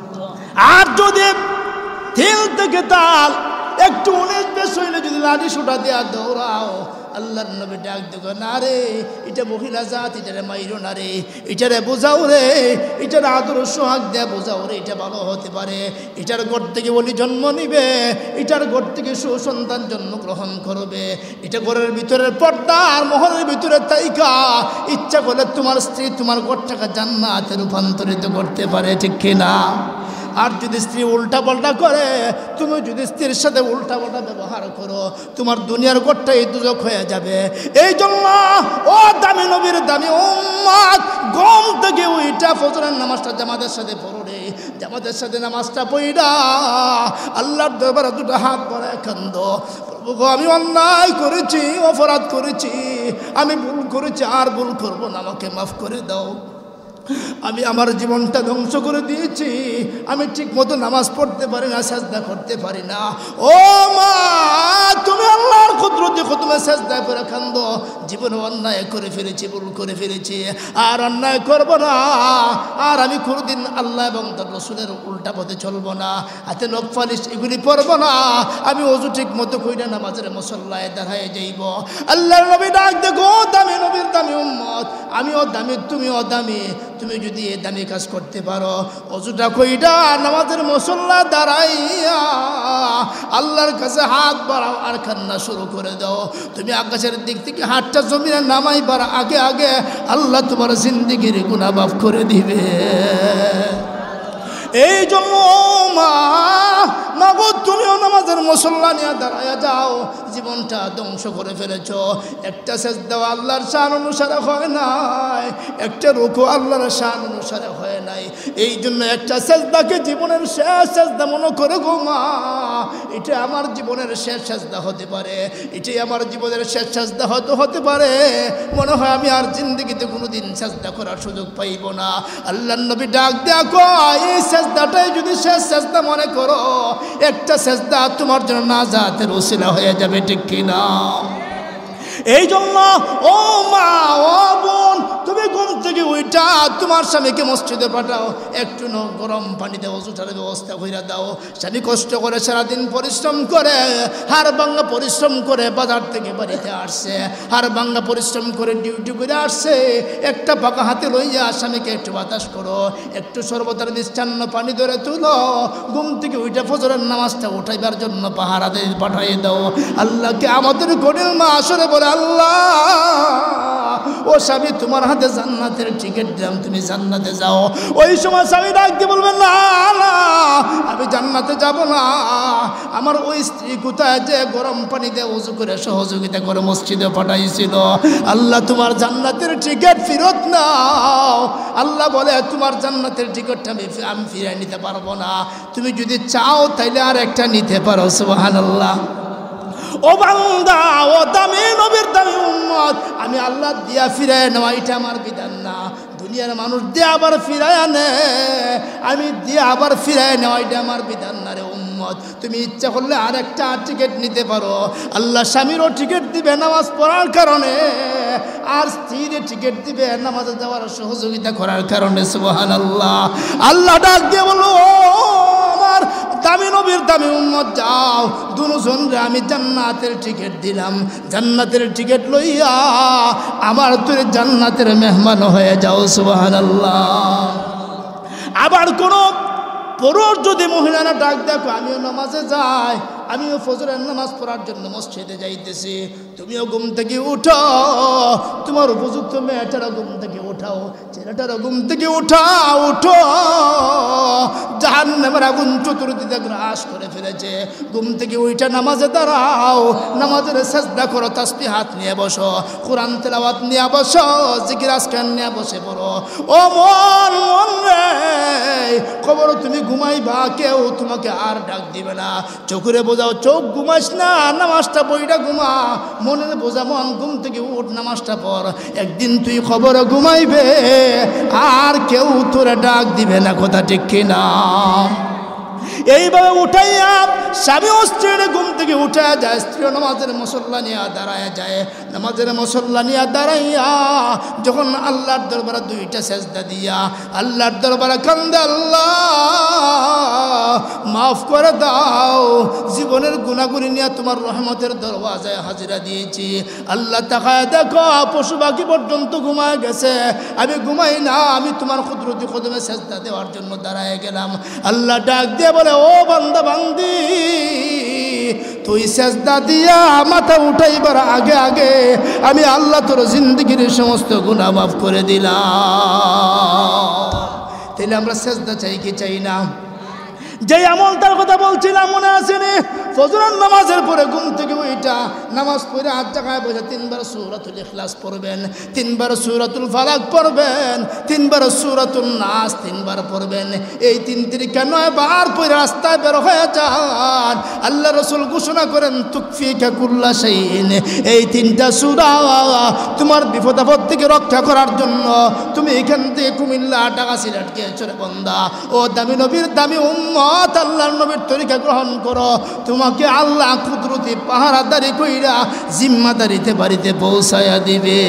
আর যদি তেল থেকে তাল একটু উনিশ বেশ হইলে যদি লাঠি সোটা দেওয়া দৌড়াও, আল্লাহর নবী ডাক দেখো, না রে এটা মহিলা জাত, এটারে মাইরো না রে, এটারে বোঝাও রে, এটার আদর সোহাগ দেয়া বোঝাও রে, এটা ভালো হতে পারে, এটার ঘর থেকে বলি জন্ম নিবে, এটার ঘর থেকে সুসন্তান জন্মগ্রহণ করবে, এটা ঘরের ভিতরের পর্দা আর মহলের ভিতরে তাইকা ইচ্ছা করলে তোমার স্ত্রী তোমার ঘরটাকে জান্নাতে রূপান্তরিত করতে পারে। ঠিক কিনা? আর যদি স্ত্রী উল্টা পাল্টা করে, তুমি যদি স্ত্রীর সাথে উল্টা পাল্টা ব্যবহার করো, তোমার দুনিয়ার ঘরটাই দুজক হয়ে যাবে। এই জন্য ও দামি নবীর দামি উম্মত, ঘুম থেকে ওইটা ফজরের নামাজটা জামাতের সাথে পড়ো রে, জামাতের সাথে নামাজটা পড়া আল্লাহর দরবারে দুটো হাত ভরে কান্দো, প্রভু আমি অন্যায় করেছি, অপরাধ করেছি, আমি ভুল করেছি, আর ভুল করবো না, আমাকে মাফ করে দাও, আমি আমার জীবনটা ধ্বংস করে দিয়েছি, আমি ঠিক মতো নামাজ পড়তে পারি না, সাজদা করতে পারি না। ও মা তুমি আল্লাহর কুদরত দেখো, তুমি সাজদা করে কান্দো, জীবনে অন্যায় করে ফেলেছি, ভুল করে ফেলেছি, আর অন্যায় করব না, আর আমি কোনোদিন আল্লাহ এবং তার রাসূলের উল্টা পথে চলবো না, হাতে নখপালিশ এগুলি পরবো না, আমি ওযু ঠিক মতো কইরা নামাজের মুসল্লায় দাঁড়ায় যাইব। আল্লাহর নবী ডাক দেখো, দামি নবীর দামি উম্মত, আমিও দামি তুমিও দামি, তুমি যদি এ দামি কাজ করতে পারো, অযুটা কইটা নামাজের মুসল্লা দাঁড়াইয়া আল্লাহর কাছে হাত বাড়াও আর কান্না শুরু করে দাও। তুমি আকাশের দিক থেকে হাতটা জমিনে নামাইবার আগে আগে আল্লাহ তোমার জিন্দেগির গুনাহ মাফ করে দিবে। এই জন্য মা মাগো তুমিও নামাজের মুসল্লা নিয়ে দাঁড়ায়া যাও, জীবনটা ধ্বংস করে ফেলেছ। একটা সেজদা আল্লাহর শান অনুসারে হয় নাই, একটা রুকু আল্লাহর শান অনুসারে হয় নাই। এই জন্য একটা সেজদাকে জীবনের শেষ সেজদা মনে করে গো মা, এটা আমার জীবনের শেষ সেজদা হতে পারে, এটাই আমার জীবনের শেষ সেজদা হতে হতে পারে। মনে হয় আমি আর জিন্দগিতে কোনোদিন সেজদা করার সুযোগ পাইব না। আল্লাহর নবী ডাক দেয়া কয়, এই সেজদাটাই যদি শেষ সেজদা মনে করো, একটা সেজদা তোমার জন্য নাজাতের ওসিলা হয়ে যাবে, ঠিক কিনা? এই জন্য ও মা ও বোন, তুমি ঘুম থেকে উঠা তোমার স্বামীকে মসজিদে পাঠাও, একটু ন গরম পানিতে ওষুধের ব্যবস্থা করে দাও। স্বামী কষ্ট করে সারাদিন পরিশ্রম করে, হাড় ভাঙা পরিশ্রম করে বাজার থেকে বাড়িতে আসছে, হাড় ভাঙা পরিশ্রম করে ডিউটি করে আসছে, একটা পাকা হাতে লইয়া স্বামীকে একটু বাতাস করো, একটু সর্বতার মিষ্টান্ন পানি ধরে তুলো, ঘুম থেকে উঠে ফজরের নামাজটা উঠাইবার জন্য পাহারাতে পাঠাই দাও। আল্লাহকে আমাদের গরিব মা আসরে বলে, আল্লাহ ও স্বামী তোমার হাতে জান্নাতের টিকিট দিলাম, তুমি জান্নাতে যাও। ওই সময় স্বামী ডাক দিয়ে বলবেন, না না আমি জান্নাতে যাব না, আমার ওই স্ত্রী কোথায় যে গরম পানি দিয়ে উজু করে সহযোগিতা করে মসজিদে পাঠাইছিল, আল্লাহ তোমার জান্নাতের টিকিট ফেরত নাও। আল্লাহ বলে, তোমার জান্নাতের টিকিটটা আমি আমি ফিরিয়ে নিতে পারবো না, তুমি যদি চাও তাইলে আর একটা নিতে পারো। সুবহানাল্লাহ। ও বান্দা, ও দামি নবীর দামি উম্মত, আমি আল্লাহ দিয়া ফিরায় নেওয়া এটা আমার বিধান না। দুনিয়ার মানুষ দিয়ে আবার ফিরায় আনে, আমি দিয়ে আবার ফিরায় নেওয়া এটা আমার বিধান না রে উম্মত। তুমি ইচ্ছা করলে আর একটা টিকিট নিতে পারো। আল্লাহ স্বামীরও টিকিট দিবে নামাজ পড়ার কারণে, আর স্ত্রীর টিকিট দিবে নামাজে যাওয়ার সহযোগিতা করার কারণে। সুবহানাল্লাহ। আল্লাহ ডাক দিয়ে বলো, আমার দামি নবীর দামি উম্মত যাও, দুজনরে আমি জান্নাতের টিকিট দিলাম, জান্নাতের টিকিট লইয়া আমার তোর জান্নাতের মেহমান হয়ে যাও। সুবহানাল্লাহ। আবার কোনো পুরুষ যদি মহিলারা ডাক দেখো, আমিও নামাজে যাই, আমিও ফজরের নামাজ পড়ার জন্য মসজিদে যাইতেছি, তুমিও ঘুম থেকে উঠো, তোমার উপযুক্ত মেয়েটারা ঘুম থেকে উঠাও, ছেলেটারা ঘুম থেকে উঠা উঠো, জাহান্নামের আগুন চতুর্দিকে গ্রাস করে ফেলেছে। ঘুম থেকে উঠা নামাজে দাঁড়াও, নামাজের সেজদা করো, তাসবিহ হাত নিয়ে বসো, কোরআন তেলাওয়াত নিয়ে বসো, জিকির আজকার নিয়ে বসে পড়ো। ও মন মন রে, খবর তুমি ঘুমাইবা, কেউ তোমাকে আর ডাক দিবে না। চোখে বোঝাও, চোখ ঘুমাস না, নামাজটা বইটা ঘুমা, মনের বোঝা মন ঘুম থেকে উঠ, নামাজটা পড়। একদিন তুই খবর ঘুমাইবে, আর কেউ তোরা ডাক দিবে না, কথা ঠিক কিনা? এইভাবে উঠাইয়া স্বামী ও স্ত্রীর ঘুম থেকে উঠা যায়, স্ত্রী নামাজের মুসল্লা নিয়ে দাঁড়ায় যায়, নামাজের মুসল্লা নিয়ে দাঁড়াইয়া যখন আল্লাহর দরবারে দুইটা সেজদা দিয়া আল্লাহর দরবারে কান্দে, আল্লাহ মাফ করে দাও, জীবনের গুনাহগুলি নিয়ে তোমার রহমতের দরওয়াজায় হাজিরা দিয়েছি। আল্লাহ তাকায় দেখো, পশু পাখি পর্যন্ত ঘুমায় গেছে, আমি ঘুমাই না, আমি তোমার কুদরতি কদমে সেজদা দেওয়ার জন্য দাঁড়ায় গেলাম। আল্লাহ ডাক দিয়ে বলে, ও বান্দা বান্দি, তুই সেজদা দিয়া মাথা উঠাইবার আগে আগে আমি আল্লাহ তোর জিন্দগির সমস্ত গুনাহ মাফ করে দিলাম। তাহলে আমরা সেজদা চাই কি চাই না? যে আমলটার কথা বলছিলাম মনে আসেনি? ফজরের নামাজের পরে ঘুম থেকে ওইটা নামাজ পড়ে হাত জায়গায় বসে তিনবার সূরাতুল ইখলাস পড়বেন, তিনবার সূরাতুল ফালাক পড়বেন, তিনবার সূরাতুল নাস তিনবার পড়বেন। এই তিন তিরিকা নয় বার পড়ে রাস্তায় বের হয়ে যান। আল্লাহ রাসূল ঘোষণা করেন, তুকফিকা কুল্লা শাইইন, এই তিনটা সূরা তোমার বিপদ আপদ থেকে রক্ষা করার জন্য। তুমি এখান থেকে কুমিল্লা, ঢাকা, সিলেট গিয়েছো বান্দা, ও দামি নবীর দামি উম্মত, আল্লাহর নবীর তরিকা গ্রহণ করো, তোমাকে আল্লাহ কুদরতি পাহারাদারি কইরা জিম্মাদারিতে বাড়িতে পৌঁছায়া দিবে।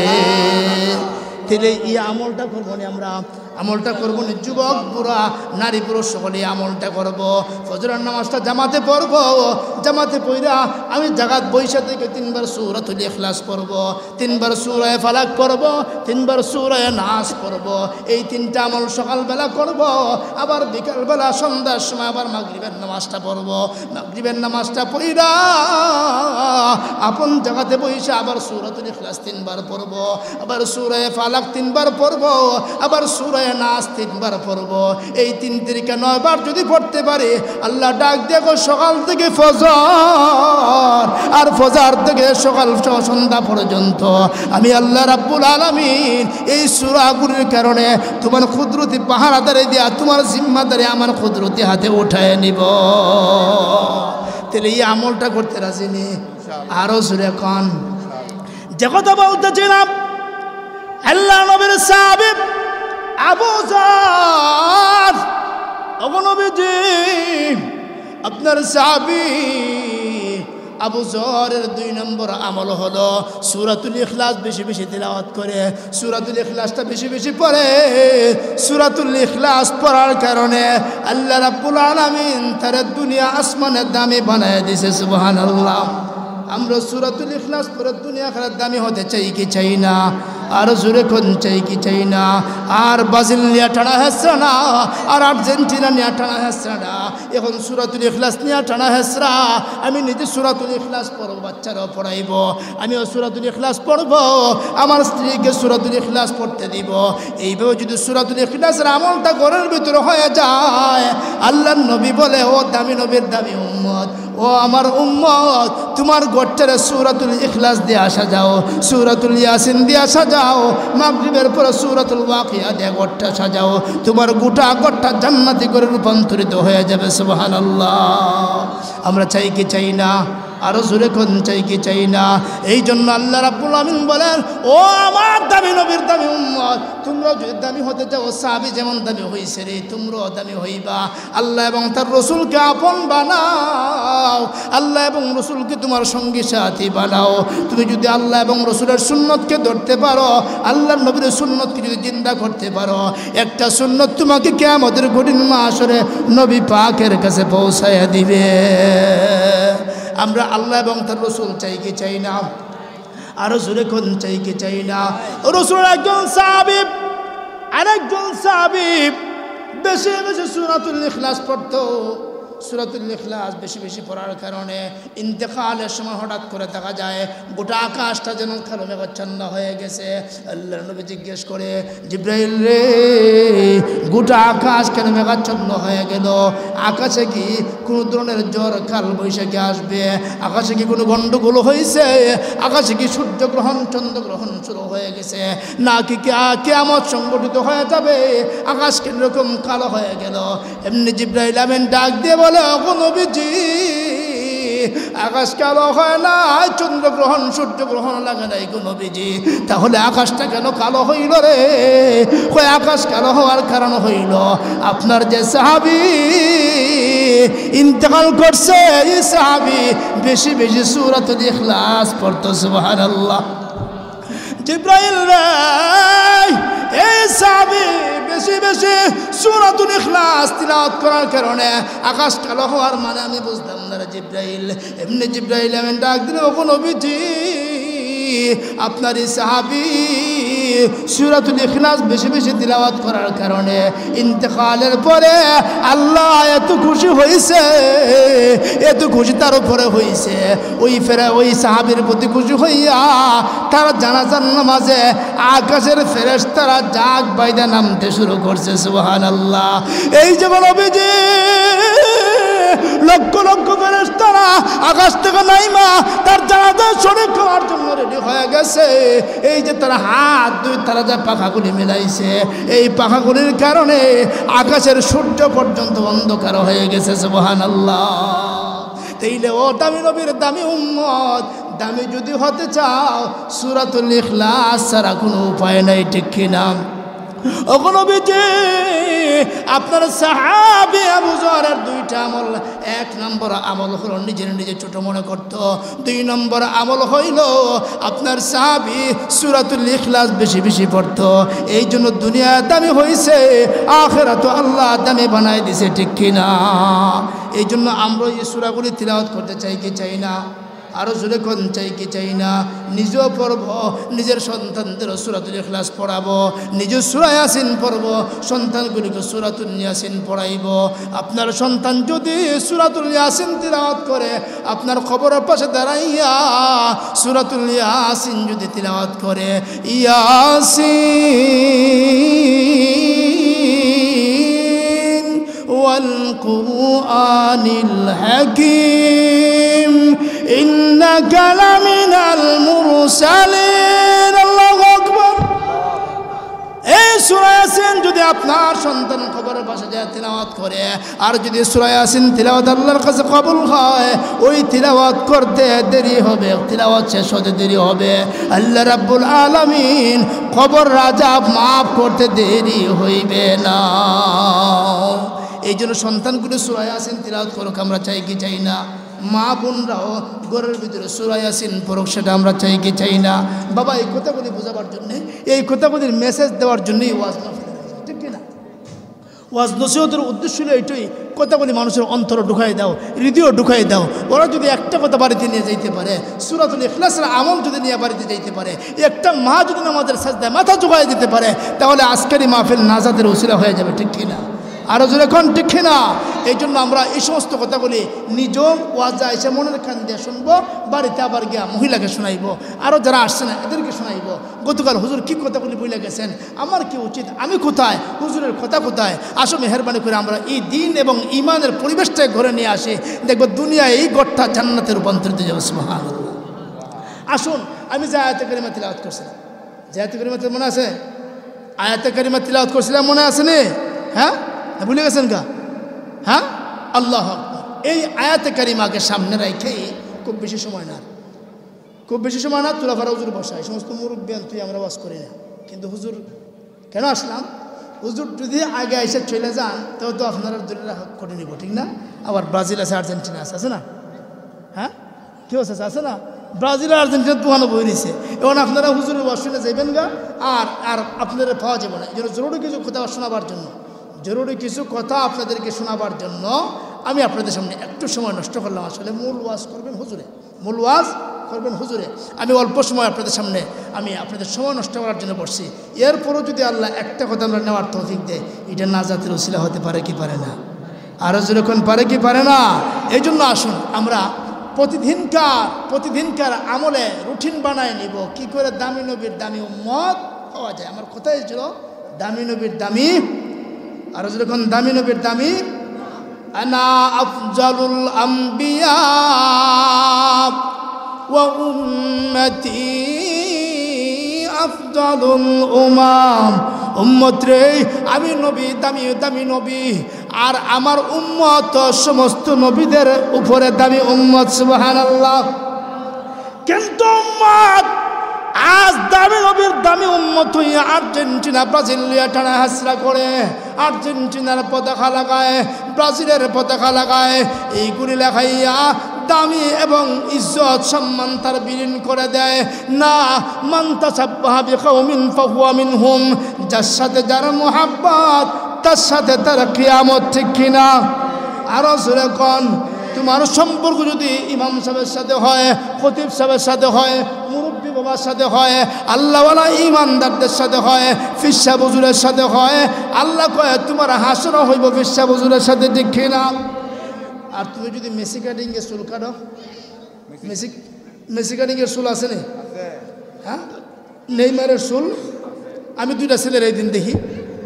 তাহলে এই আমলটা করবো না আমরা, আমলটা করবো না যুবক বুড়া নারী পুরুষ সকলে আমলটা করব। ফজরের নামাজটা জামাতে পড়ব, জামাতে পড়া আমি জাগাত বৈশা থেকে তিনবার সূরাতুল ইখলাস পড়ব, তিনবার সূরা ফালাক পড়ব, তিনবার সূরা নাস পড়ব। এই তিনটা আমল সকালবেলা করব, আবার বিকালবেলা সন্ধ্যার সময় আবার মাগরিবের নামাজটা পড়ব। মাগরিবের নামাজটা পড়া আপন জাগাতে বৈশা আবার সূরাতুল ইখলাস তিনবার পড়ব, আবার সূরা ফালাক তিনবার পড়ব, আবার সূরা ছয় নাচ তিনবার পড়ব। এই তিন তিরিকা নয়বার যদি পড়তে পারে আল্লাহ ডাক দেখো সকাল থেকে ফজর আর ফজর থেকে সকাল সন্ধ্যা পর্যন্ত আমি আল্লাহ রাব্বুল আলামিন এই সূরাগুলির কারণে তোমার কুদরতি পাহারাদারে দিয়া তোমার জিম্মাদারি আমার কুদরতি হাতে উঠায় নিব। তাহলে এই আমলটা করতে রাজি নি? আরো জোরে কোন। যে কথা বলতেছিলাম আল্লাহ নবীর সাহাবী আবু যর, ওগো নবীজি আপনার সাহাবী আবু যরের দুই নম্বর আমল হলো সূরাতুল ইখলাস বেশি বেশি তিলাওয়াত করে। সূরাতুল ইখলাসটা বেশি বেশি পড়ে। সূরাতুল ইখলাস পড়ার কারণে আল্লাহ রাব্বুল আলামিন তার দুনিয়া আসমানের দামি বানায় দিয়েছে। সুবহানাল্লাহ। আমরা সূরাতুল ইখলাস পড়ে দুনিয়া আখিরাত দামি হতে চাই কি চাই না? আর জোরে কোন চাই কি চাই না? আর ব্রাজিল নিয়ে টানা হেসরা না, আর আর্জেন্টিনা নিয়ে টানা হেসরা না, এখন সূরাতুল ইখলাস নিয়ে টানা হেসরা। আমি নিজে সূরাতুল ইখলাস পড়ব, বাচ্চারাও পড়াইব, আমিও সূরাতুল ইখলাস পড়ব, আমার স্ত্রীকে সূরাতুল ইখলাস পড়তে দিব। এইভাবে যদি সূরাতুল ইখলাসের আমলটা ঘরের ভিতরে হয়ে যায়, আল্লাহর নবী বলে ও দামি নবীর দামি উম্মত, ও আমার উম্মত তোমার ঘরটারে সূরাতুল ইখলাস দিয়ে আসা যাও, সূরাতুল ইয়াসিন দিয়ে আসা যাও, মাগরিবের পরে সূরাতুল ওয়াকিয়া দিয়ে ঘরটা সাজাও, তোমার গোটা ঘরটা জান্নাতি করে রূপান্তরিত হয়ে যাবে। সুবহানাল্লাহ। আমরা চাই কি চাই না? আরো জোরে কোন চাই কি চাই না? এই জন্য আল্লাহ রাব্বুল আমিন বলেন ও আমার দামি নবীর দামি উম্মত, তোমরা যদি দামি হতে চাও সাহাবী যেমন দামি হইছে রে তোমরাও দামি হইবা। আল্লাহ এবং তার রাসূলকে আপন বানাও, আল্লাহ এবং রাসূলকে তোমার সঙ্গী সাথী বানাও। তুমি যদি আল্লাহ এবং রাসূলের সুন্নতকে ধরতে পারো, আল্লাহর নবীর সুন্নতকে যদি জিন্দা করতে পারো, একটা সুন্নত তোমাকে কিয়ামতের কঠিন মাহশরে নবী পাকের কাছে পৌঁছায়া দিবে। আমরা আল্লাহ এবং তার রাসূল চাই কি চাই না? আরো জোরে কোন চাই কি চাই না? রাসূল একজন সাহাবী, আরেকজন সাহাবী বেশি বেশি সূরাতুল ইখলাস পড়তো। সূরাতুল ইখলাস বেশি বেশি পড়ার কারণে ইন্তেকালের সময় হঠাৎ করে দেখা যায় গোটা আকাশটা যেন কালো মেঘাচ্ছন্ন হয়ে গেছে। আল্লাহর নবী জিজ্ঞেস করে জিবরাইল রে, গোটা আকাশ কেন মেঘাচ্ছন্ন হয়ে গেল? আকাশে কি কোনো ধরনের জ্বর কাল বৈশাখী আসবে? আকাশে কি কোনো গণ্ডগোল হয়েছে? আকাশে কি সূর্যগ্রহণ চন্দ্রগ্রহণ শুরু হয়ে গেছে? নাকি কিয়ামত সংগঠিত হয়ে যাবে? আকাশ কিরকম কালো হয়ে গেল? এমনি জিবরাইল আমিন ডাক দিয়ে বলে ও নবীজি, আকাশ কালো হয় না, চন্দ্রগ্রহণ সূর্যগ্রহণ লাগে নাই গো নবীজি, তাহলে আকাশটা কেন কালো হইল রে? কয় আকাশ কালো হওয়ার কারণ হইল আপনার যে সাহাবী ইন্তেকাল করছে, এই সাহাবী বেশি বেশি সূরাতুল ইখলাস পড়তো। সুবহানাল্লাহ। জিবরাইল রে, এই সাহাবী বেশি বেশি সূরাতুল ইখলাস তিলাওয়াত করার কারণে আকাশ কালো হওয়ার মানে আমি বুঝলাম না রে জিবরাইল। এমনি জিবরাইল আমিন ডাক দিলে ও নবীজি, আপনার এই সাহাবী সূরাতুল ইখলাস বেশি বেশি তিলাওয়াত করার কারণে ইন্তেকালের পরে আল্লাহ এত খুশি হয়েছে, এত খুশি তার উপরে হয়েছে, ওই ফেরা ওই সাহাবীর প্রতি খুশি হইয়া তারা জানাজার নামাজে আকাশের ফেরেশতারা জাগ বাইদা নামতে শুরু করছে। সুবহানাল্লাহ। এই যে নবীজি লক্ষ লক্ষ ফেরেশতারা আকাশ থেকে নাইমা তার জানাজা শরীক হওয়ার জন্য রেডি হয়ে গেছে। এই যে তারা হাত দুই তারা যা পাখাগুলি মিলাইছে, এই পাখাগুলির কারণে আকাশের সূর্য পর্যন্ত অন্ধকার হয়ে গেছে। সুবহানাল্লাহ। তাইলে ও দামি নবীর দামি উম্মত, দামি যদি হতে চাও সূরাতুল ইখলাস ছাড়া কোনো উপায় নাই, ঠিক কিনা? ও নবীজি, আপনার সাহাবী আবু যরের দুইটা আমল, এক নম্বর আমল হলো নিজের নিজে ছোট মনে করত, দুই নম্বর আমল হইল আপনার সাহাবী সূরাতুল ইখলাস বেশি বেশি পড়ত। এই জন্য দুনিয়া দামি হয়েছে, আখিরাত আল্লাহ দামি বানাই দিছে, ঠিক কিনা? এই জন্য আমরা এই সূরাগুলি তিলাওয়াত করতে চাই কি চাই না? আরো জোরে কোন চাই কি চাই না? নিজেও পড়ব, নিজের সন্তানদের সূরাতুল ইখলাস পড়াবো, নিজে সূরা ইয়াসিন পড়ব, সন্তানগুলিকে সূরাতুল ইয়াসিন পড়াইব। আপনার সন্তান যদি সূরাতুল ইয়াসিন তিলাওয়াত করে, আপনার খবরের পাশে দাঁড়াইয়া সূরাতুল ইয়াসিন যদি তিলাওয়াত করে, ইয়াসিন والقرآن الحكيم إنك لمن المرسلين الله أكبر এই সূরা ইয়াসিন যদি আপনার সন্তান কবরের পাশে যায় তিলাওয়াত করে আর যদি সূরা ইয়াসিন তিলাওয়াত আল্লাহর কাছে কবুল হয় ওই তিলাওয়াত করতে দেরি হবে তিলাওয়াত শেষ হতে দেরি হবে আল্লাহ রাব্বুল আলামিন কবর আযাব maaf করতে দেরি হইবে না এই জন্য সন্তানগুলো সূরা ইয়াসিন তিলাওয়াত করুক আমরা চাই কি চাই না মা বোনরাও ঘরের ভিতরে সূরা ইয়াসিন পড়ুক সেটা আমরা চাই কি চাই না বাবা এই কথাগুলি বোঝাবার জন্য এই কথাগুলির মেসেজ দেওয়ার জন্যই ওয়াজ মাহফিল ঠিক কি না ওয়াজ নসিহতের উদ্দেশ্য হলো এইটাই কথাগুলি মানুষের অন্তর ঢুকাই দাও হৃদয় ঢুকাই দাও ওরা যদি একটা কথা বাড়িতে নিয়ে যাইতে পারে সূরাতুল ইখলাসের আমল যদি নিয়ে বাড়িতে যাইতে পারে একটা মা যদি নামাজের সাজদায় মাথা ঝুঁকাই দিতে পারে তাহলে আজকেরই মাহফিল নাজাতের উসিলা হয়ে যাবে ঠিক কি না আরও জোরে কোন ঠিক না এই জন্য আমরা এই সমস্ত কথাগুলি নিজ ওয়াজা এসে মনের কান দিয়ে শুনবো বাড়িতে আবার গিয়া মহিলাকে শোনাইব আরও যারা আসছে না এদেরকে শোনাইব গতকাল হুজুর কী কথাগুলি বলে গেছেন আমার কি উচিত আমি কোথায় হুজুরের কথা কোথায় আসো মেহরবানি করে আমরা এই দিন এবং ইমানের পরিবেশটাকে ঘরে নিয়ে আসি দেখবো দুনিয়ায় এই গড়টা জান্নাতে রূপান্তরিত যাবে সুবহানাল্লাহ আসুন আমি যে আয়াতে কারিমা তিলাওয়াত করছিলাম যে আয়াতে কারিমা মনে আছে আয়াতে কারিমা তিলাওয়াত করছিলাম মনে আছে নি হ্যাঁ ভুলে গেছেন কা হ্যাঁ আল্লাহ এই আয়াতে কারিমাকে সামনে রেখেই খুব বেশি সময় না খুব বেশি সময় না তুলাফারা হুজুর বসা এই সমস্ত মুরব্বিয়ান তুই আমরা বাস করি না কিন্তু হুজুর কেন আসলাম হুজুর যদি আগে এসে চলে যান তাহলে তো আপনারা দূরে রাখা করে নিব ঠিক না আবার ব্রাজিল আছে আর্জেন্টিনা আছে আছে না হ্যাঁ কেউ আছে আছে না ব্রাজিল আর আর্জেন্টিনা তুহানো বই নিছে এবং আপনারা হুজুরের বসলে যাইবেন গা আর আর আপনারা পাওয়া যাবে না এই জন্য জরুরি কিছু কথা শোনাবার জন্য জরুরি কিছু কথা আপনাদেরকে শোনাবার জন্য আমি আপনাদের সামনে একটু সময় নষ্ট করলাম আসলে মূল ওয়াজ করবেন হুজুরে মূল ওয়াজ করবেন হুজুরে আমি অল্প সময় আপনাদের সামনে আমি আপনাদের সময় নষ্ট করার জন্য বসছি এরপরও যদি আল্লাহ একটা কথা আমরা নেওয়ার তৌফিক দেয় এটা নাজাতের উসিলা হতে পারে কি পারে না আরও যেরকম পারে কি পারে না এই জন্য আসুন আমরা প্রতিদিনকার প্রতিদিনকার আমলে রুটিন বানায় নিব কি করে দামি নবীর দামি উম্মত হওয়া যায় আমার কথাই ছিল দামি নবীর দামি আর যখন দামি নবীর দামি আনা আফজালুল আম্বিয়া ওয়া উম্মতি আফজালুল উমাম উম্মত রে আমি নবী দামি দামি নবী আর আমার উম্মত সমস্ত নবীদের উপরে দামি উম্মত সুবহানাল্লাহ কিন্তু উম্মত আজ দামি নবীর দামি উম্মত হইয়া আর্জেন্টিনা ব্রাজিল লিয়া টানা হাসরা করে আর্জেন্টিনার পতাকা লাগায় ব্রাজিলের পতাকা লাগায় এইগুলি লেখাইয়া দামি এবং ইজ্জত সম্মান তার বিলীন করে দেয় না মান তাসাব্বাহা বিকাউমিন ফাহুয়া মিনহুম যার সাথে যার মুহাব্বত তার সাথে তার কিয়ামত ঠিক কিনা আরো জোরে কোন তোমার সম্পর্ক যদি ইমাম সাহেবের সাথে হয় খতিব সাহেবের সাথে হয় মুরব্বী বাবার সাথে হয় আল্লাহওয়ালা ইমানদারদের সাথে হয় ফিরসা হুজুরের সাথে হয় আল্লাহ কয় তোমার হাসরও হইব ফিরসা হুজুরের সাথে ঠিক কিনা আর তুমি যদি মেসি কাটিংয়ের চুল কাটো মেসি মেসি কাটিংয়ের চুল আছে নি হ্যাঁ নেইমারের চুল আমি দুইটা ছেলের এই দিন দেখি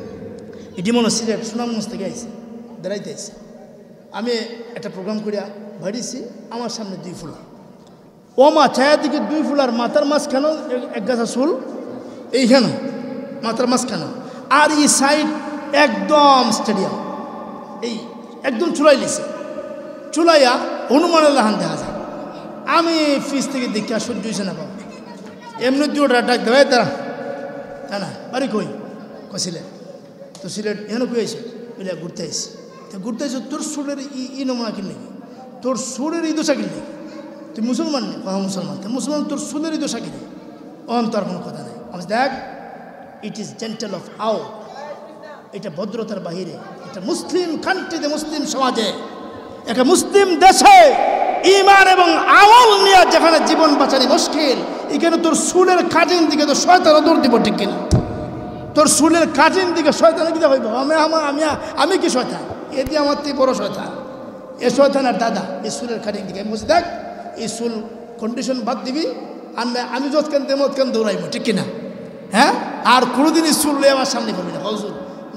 এটি মনে সিলেট সুনামগঞ্জ থেকে আইসে বেড়াইতে আইসে আমি একটা প্রোগ্রাম করিয়া বাড়িছি আমার সামনে দুই ফুলা ও মা ছায়া দিকে দুই ফুলার মাথার মাছ কেন এক গাছা চুল এইখানে মাথার মাছ কেন আর এই সাইড একদম স্টেডিয়াম এই একদম চুলাই লিছে চুলাইয়া হনুমানের লাহান দেখা যায় আমি ফিস থেকে দেখি আর সহ্য হয়েছে না বাবা এমনি দুটা ডাক দেবে তারা তা না বাড়ি কই কছিলেন তো সিলেট এখানে কই আইসে বলে ঘুরতে আইসি তো ঘুরতে আইসো তোর সুরের ই ই নমুনা কিনলে তোর সুরের ই দোষা কিনলে তুই মুসলমান নেই কখন মুসলমান তো মুসলমান তোর সুরের ই দোষা কিনে অন তোর কোনো কথা নেই আমি দেখ it is gentle of out এটা ভদ্রতার বাহিরে এটা মুসলিম কান্ট্রিতে মুসলিম সমাজে একটা মুসলিম দেশে ইমান এবং আমল নিয়ে যেখানে জীবন বাঁচানি মুশকিল এখানে তোর সুরের কাটিং দিকে তো শয়তান দৌড় দিব ঠিক কিনা তোর সুরের কাটিং দিকে শয়তান কি হইব আমি আমার আমি আমি কি শয়তান এ দিয়ে আমার তুই বড় শয়তান এ শয়তানের দাদা এই সুরের কাটিং দিকে বুঝি দেখ এই সুল কন্ডিশন বাদ দিবি আর আমি যত কেন তেমত কেন দৌড়াইব ঠিক কিনা হ্যাঁ আর কোনোদিনই সুর লই আমার সামনে পাবি না হজুর